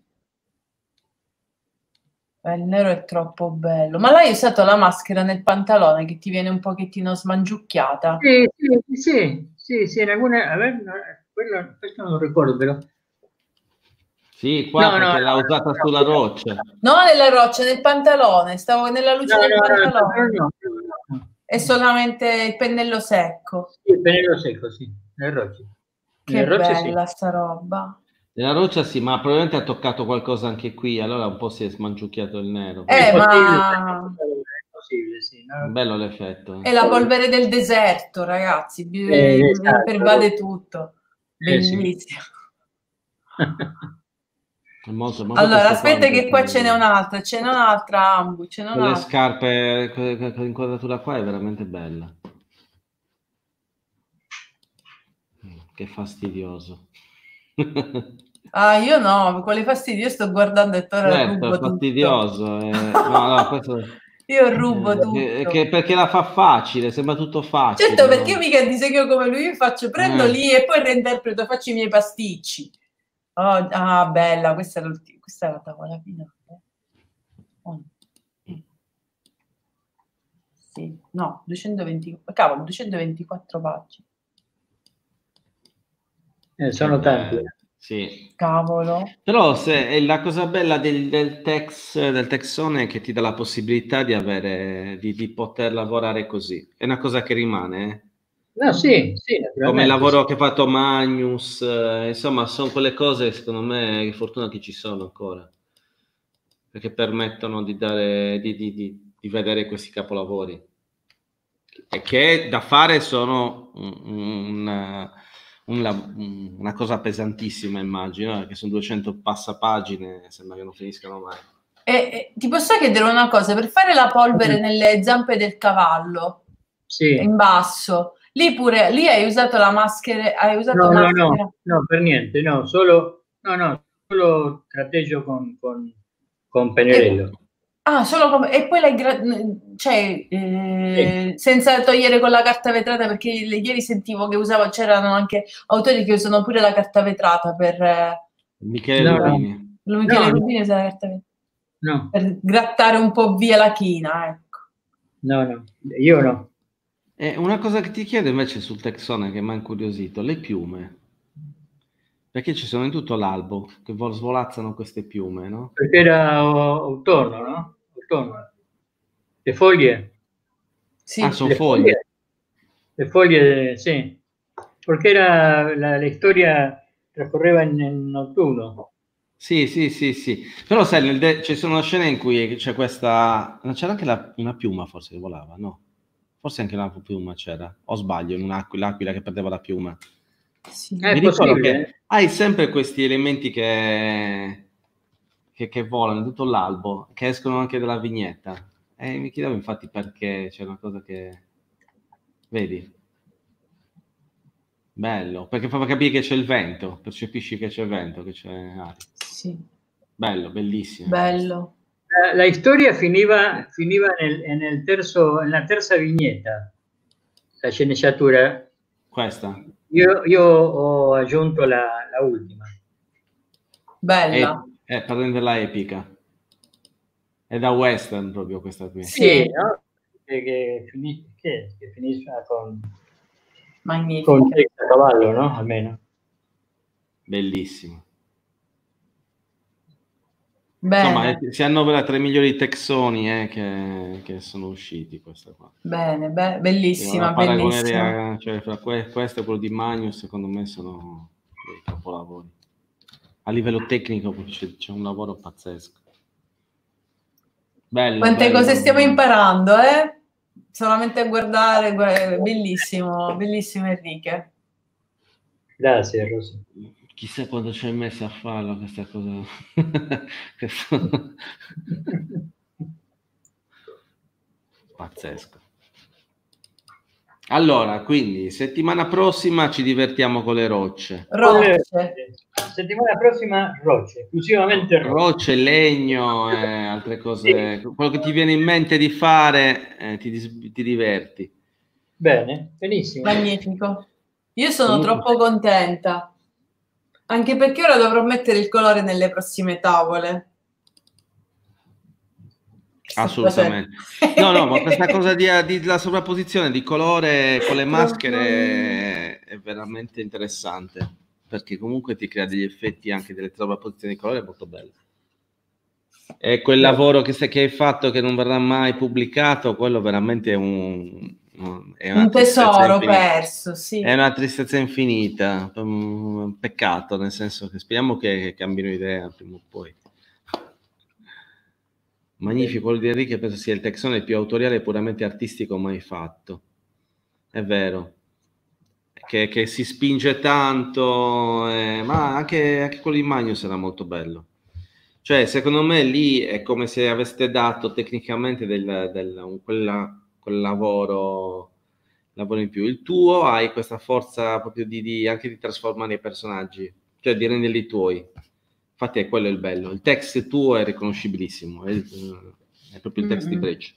Eh, il nero è troppo bello. Ma l'hai usato la maschera nel pantalone che ti viene un pochettino smangiucchiata? Sì, sì, sì, sì, sì, in alcune, a ver, no, quello, questo non lo ricordo, però. Sì, qua No, no, perché l'ha no, usata no, sulla no. roccia. No, nella roccia, nel pantalone. Stavo nella luce No, del no, no, pantalone. no, no, no. È solamente il pennello secco. Sì, il pennello secco, sì, nelle rocce. Che Nelle rocce sì. bella sta roba. Nella roccia sì, ma probabilmente ha toccato qualcosa anche qui, allora un po' si è smangiucchiato il nero. Eh, È possibile, ma è possibile, sì. No? Bello l'effetto. è la polvere del deserto, ragazzi. bi- Eh, esatto. Pervade tutto. Eh, sì. Bellissimo. È molto, ma Allora, questo qua aspetta mi che piace qua ce n'è molto. un'altra, ce n'è un'altra, Ambu, ce n'è Con le un'altra. scarpe, que- que- quell'inquadratura qua è veramente bella. Che fastidioso. Ah, io no, quale fastidio, io sto guardando e ora Certo, rubo è tutto. fastidioso. eh. No, no, questo, Io rubo eh, tutto. che- che- perché la fa facile, sembra tutto facile. Certo, no? perché io mica disegno come lui, io faccio, prendo Eh. lì e poi reinterpreto, faccio i miei pasticci. Oh, ah, bella, questa è, l'ultima, questa è la tavola finale. Oh. Sì, no, duecentoventi, cavolo, duecentoventiquattro pagine. Eh, sono Che tanti. bello. Sì. Cavolo. Però se, è la cosa bella del, del tex, del texone è che ti dà la possibilità di avere, di, di poter lavorare così. È una cosa che rimane, eh. No, sì, sì, Come il naturalmente. lavoro Sì. che ha fatto Magnus, eh, insomma, sono quelle cose, secondo me, che fortuna che ci sono ancora, perché permettono di, dare, di, di, di, di vedere questi capolavori. E che da fare sono un, un, un, una cosa pesantissima, immagino, perché sono duecento passapagine, sembra che non finiscano mai. E, e, ti posso chiedere una cosa, per fare la polvere nelle zampe del cavallo, Sì. in basso, lì pure, lì hai usato la maschera, hai usato No, no, maschera? no, no, per niente, no, solo, no, no, solo tratteggio con, con, con pennarello. E, ah, solo come, e poi l'hai, gra- cioè, eh, Sì. senza togliere con la carta vetrata, perché ieri sentivo che usava, c'erano anche autori che usano pure la carta vetrata per... Eh, Michele no, Rubini. no. Michele no, Rubini usa la carta vetrata. No. Per grattare un po' via la china, ecco. No, no, io no. E una cosa che ti chiedo invece sul texone che mi ha incuriosito, le piume. Perché ci sono in tutto l'albo che svolazzano queste piume, no? Perché era autunno, no? Autunno. Le foglie. Sì. Ah, sono Le foglie. foglie. Le foglie, sì. Perché era, la, la storia trascorreva in, in autunno. Sì, sì, sì, sì. Però sai, nel de- ci sono scene in cui c'è questa... Non c'era anche la- una piuma forse che volava, no? Forse anche una piuma c'era. O sbaglio, in un'aquila, l'aquila che perdeva la piuma. Sì. È Mi ricordo possibile. che hai sempre questi elementi che, che, che volano in tutto l'albo, che escono anche dalla vignetta. E mi chiedevo infatti perché c'è una cosa che... Vedi? Bello, perché fa capire che c'è il vento, percepisci che c'è vento, che c'è aria. Sì. Bello, bellissimo. Bello. La, la storia finiva, finiva nel, nel terzo, nella terza vignetta, la sceneggiatura. Questa? Io, io ho aggiunto la, la ultima. Bella. È, è per renderla epica. È da western proprio questa qui. Sì, no? Che, che, finisce, che, che finisce con... Magnifica. Con il cavallo, no? Almeno. Bellissimo. Bene. Insomma, si annovera tra i migliori texoni eh, che, che sono usciti questa qua. Bene, be- bellissima, La paragonerei bellissima. a, cioè, fra que- questo e quello di Magnus, secondo me sono dei capolavori. A livello tecnico c'è, c'è un lavoro pazzesco. Bello, Quante bello. cose stiamo imparando, eh? Solamente a guardare, guarda, bellissimo, bellissimo Enrique. Grazie, Rosa. Chissà quando ci hai messo a farlo questa cosa. Questo... Pazzesco. Allora, quindi settimana prossima ci divertiamo con le rocce. Rocce. Settimana prossima rocce, esclusivamente rocce. Rocce, legno e altre cose. Sì. Quello che ti viene in mente di fare, eh, ti, ti diverti. Bene, benissimo. Magnifico. Io sono Comunque... troppo contenta. Anche perché ora dovrò mettere il colore nelle prossime tavole. Assolutamente. No, no, ma questa cosa di, di la sovrapposizione di colore con le maschere è veramente interessante, perché comunque ti crea degli effetti anche delle sovrapposizioni di colore molto belle. E quel lavoro che, che hai fatto che non verrà mai pubblicato, quello veramente è un, è un tesoro perso, sì. È una tristezza infinita, un peccato, nel senso che speriamo che, che cambino idea prima o poi. Magnifico, quello di Enrique penso sia il texone più autoriale e puramente artistico mai fatto. È vero. Che, che si spinge tanto, eh, ma anche, anche quello di Magnus era molto bello. Cioè, secondo me lì è come se aveste dato tecnicamente del, del, un, quella, quel lavoro, lavoro in più. Il tuo hai questa forza proprio di, di anche di trasformare i personaggi, cioè di renderli tuoi. Infatti è quello il bello. Il text tuo è riconoscibilissimo, è, è proprio il text mm-hmm. di Breccia.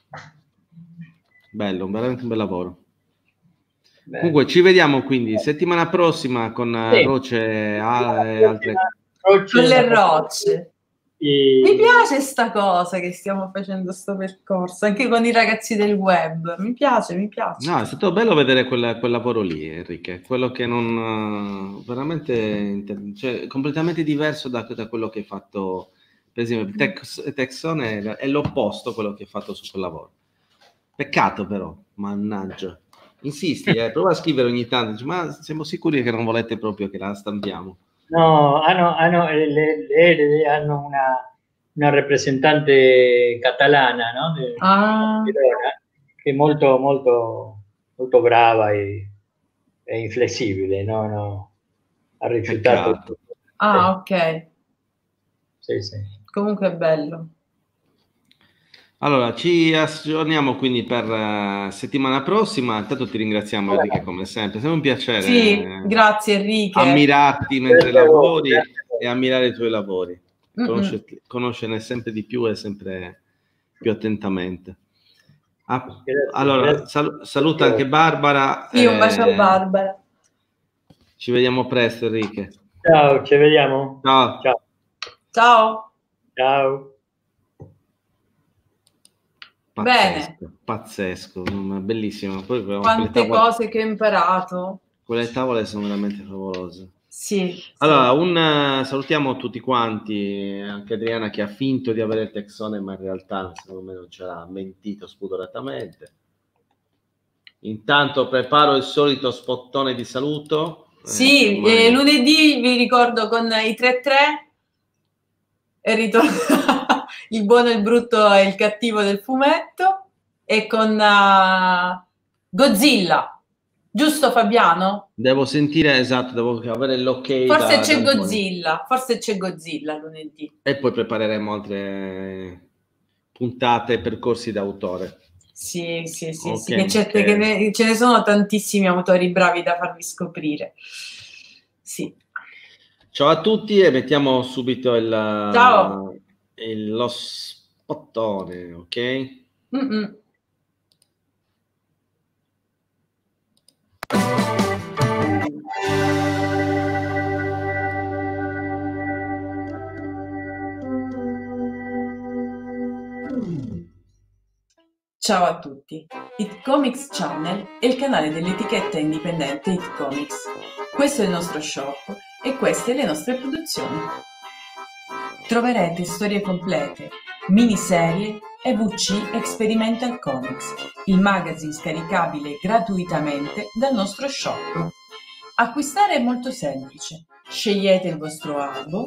Bello, veramente un bel lavoro. Beh. Comunque ci vediamo quindi settimana prossima con sì. Rocce e altre Rocce, con le rocce. E... Mi piace sta cosa che stiamo facendo, sto percorso, anche con i ragazzi del web. Mi piace, mi piace. No, è stato bello vedere quel, quel lavoro lì, Enrique, quello che non veramente inter- cioè, completamente diverso da, da quello che hai fatto, per esempio, Tex, Texone è, è l'opposto a quello che hai fatto su quel lavoro. Peccato però, mannaggia. Insisti, eh, prova a scrivere ogni tanto, dici, ma siamo sicuri che non volete proprio che la stampiamo? No, hanno, hanno, le, le, le, hanno una, una rappresentante catalana, no? De, Ah. Verona, che è molto, molto, molto brava e, e inflessibile, no? No, ha rifiutato. Peccato. Ah, ok. Sì, sì. Comunque è bello. Allora, ci aggiorniamo quindi per uh, settimana prossima. Intanto ti ringraziamo, Enrique, come sempre. È sempre un piacere. Sì, grazie Enrique. Ammirarti mentre Grazie a voi, lavori grazie a voi. e ammirare i tuoi lavori. Mm-mm. Conoscerti- conoscerne sempre di più e sempre più attentamente. Ah, Grazie, allora, grazie. sal- saluta anche Barbara. Sì, un bacio a eh, Barbara. Ci vediamo presto, Enrique. Ciao, ci vediamo. Ciao. Ciao. Ciao. Ciao. Pazzesco, Bene. pazzesco, ma bellissimo. Poi, quelle Quante tavole, cose che ho imparato. quelle tavole sono veramente favolose. Sì. Allora, sì. un, uh, salutiamo tutti quanti, anche Adriana che ha finto di avere il Texone, ma in realtà secondo me non ce l'ha, mentito spudoratamente. Intanto preparo il solito spottone di saluto. Sì, eh, ormai... eh, lunedì vi ricordo con i tre tre e ritorna il buono, il brutto e il cattivo del fumetto e con uh, Godzilla. Giusto Fabiano? Devo sentire, esatto, devo avere l'ok. Forse da, c'è da Godzilla, forse c'è Godzilla lunedì. E poi prepareremo altre puntate, percorsi d'autore. Sì, sì, sì, Ok, sì, che, c'è- ok. che ne- ce ne sono tantissimi autori bravi da farvi scoprire. Sì. Ciao a tutti e mettiamo subito il, Ciao. il- lo spottone, ok? Mm-mm. Ciao a tutti, It Comics Channel è il canale dell'etichetta indipendente It Comics. Questo è il nostro shop e queste le nostre produzioni. Troverete storie complete, miniserie e V C Experimental Comics, il magazine scaricabile gratuitamente dal nostro shop. Acquistare è molto semplice, scegliete il vostro album,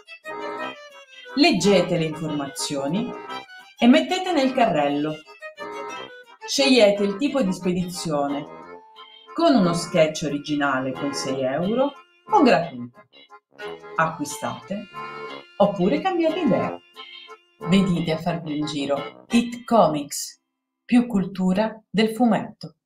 leggete le informazioni e mettete nel carrello. Scegliete il tipo di spedizione, con uno sketch originale con sei euro o gratuito. Acquistate oppure cambiate idea. Venite a farvi un giro. It Comics, più cultura del fumetto.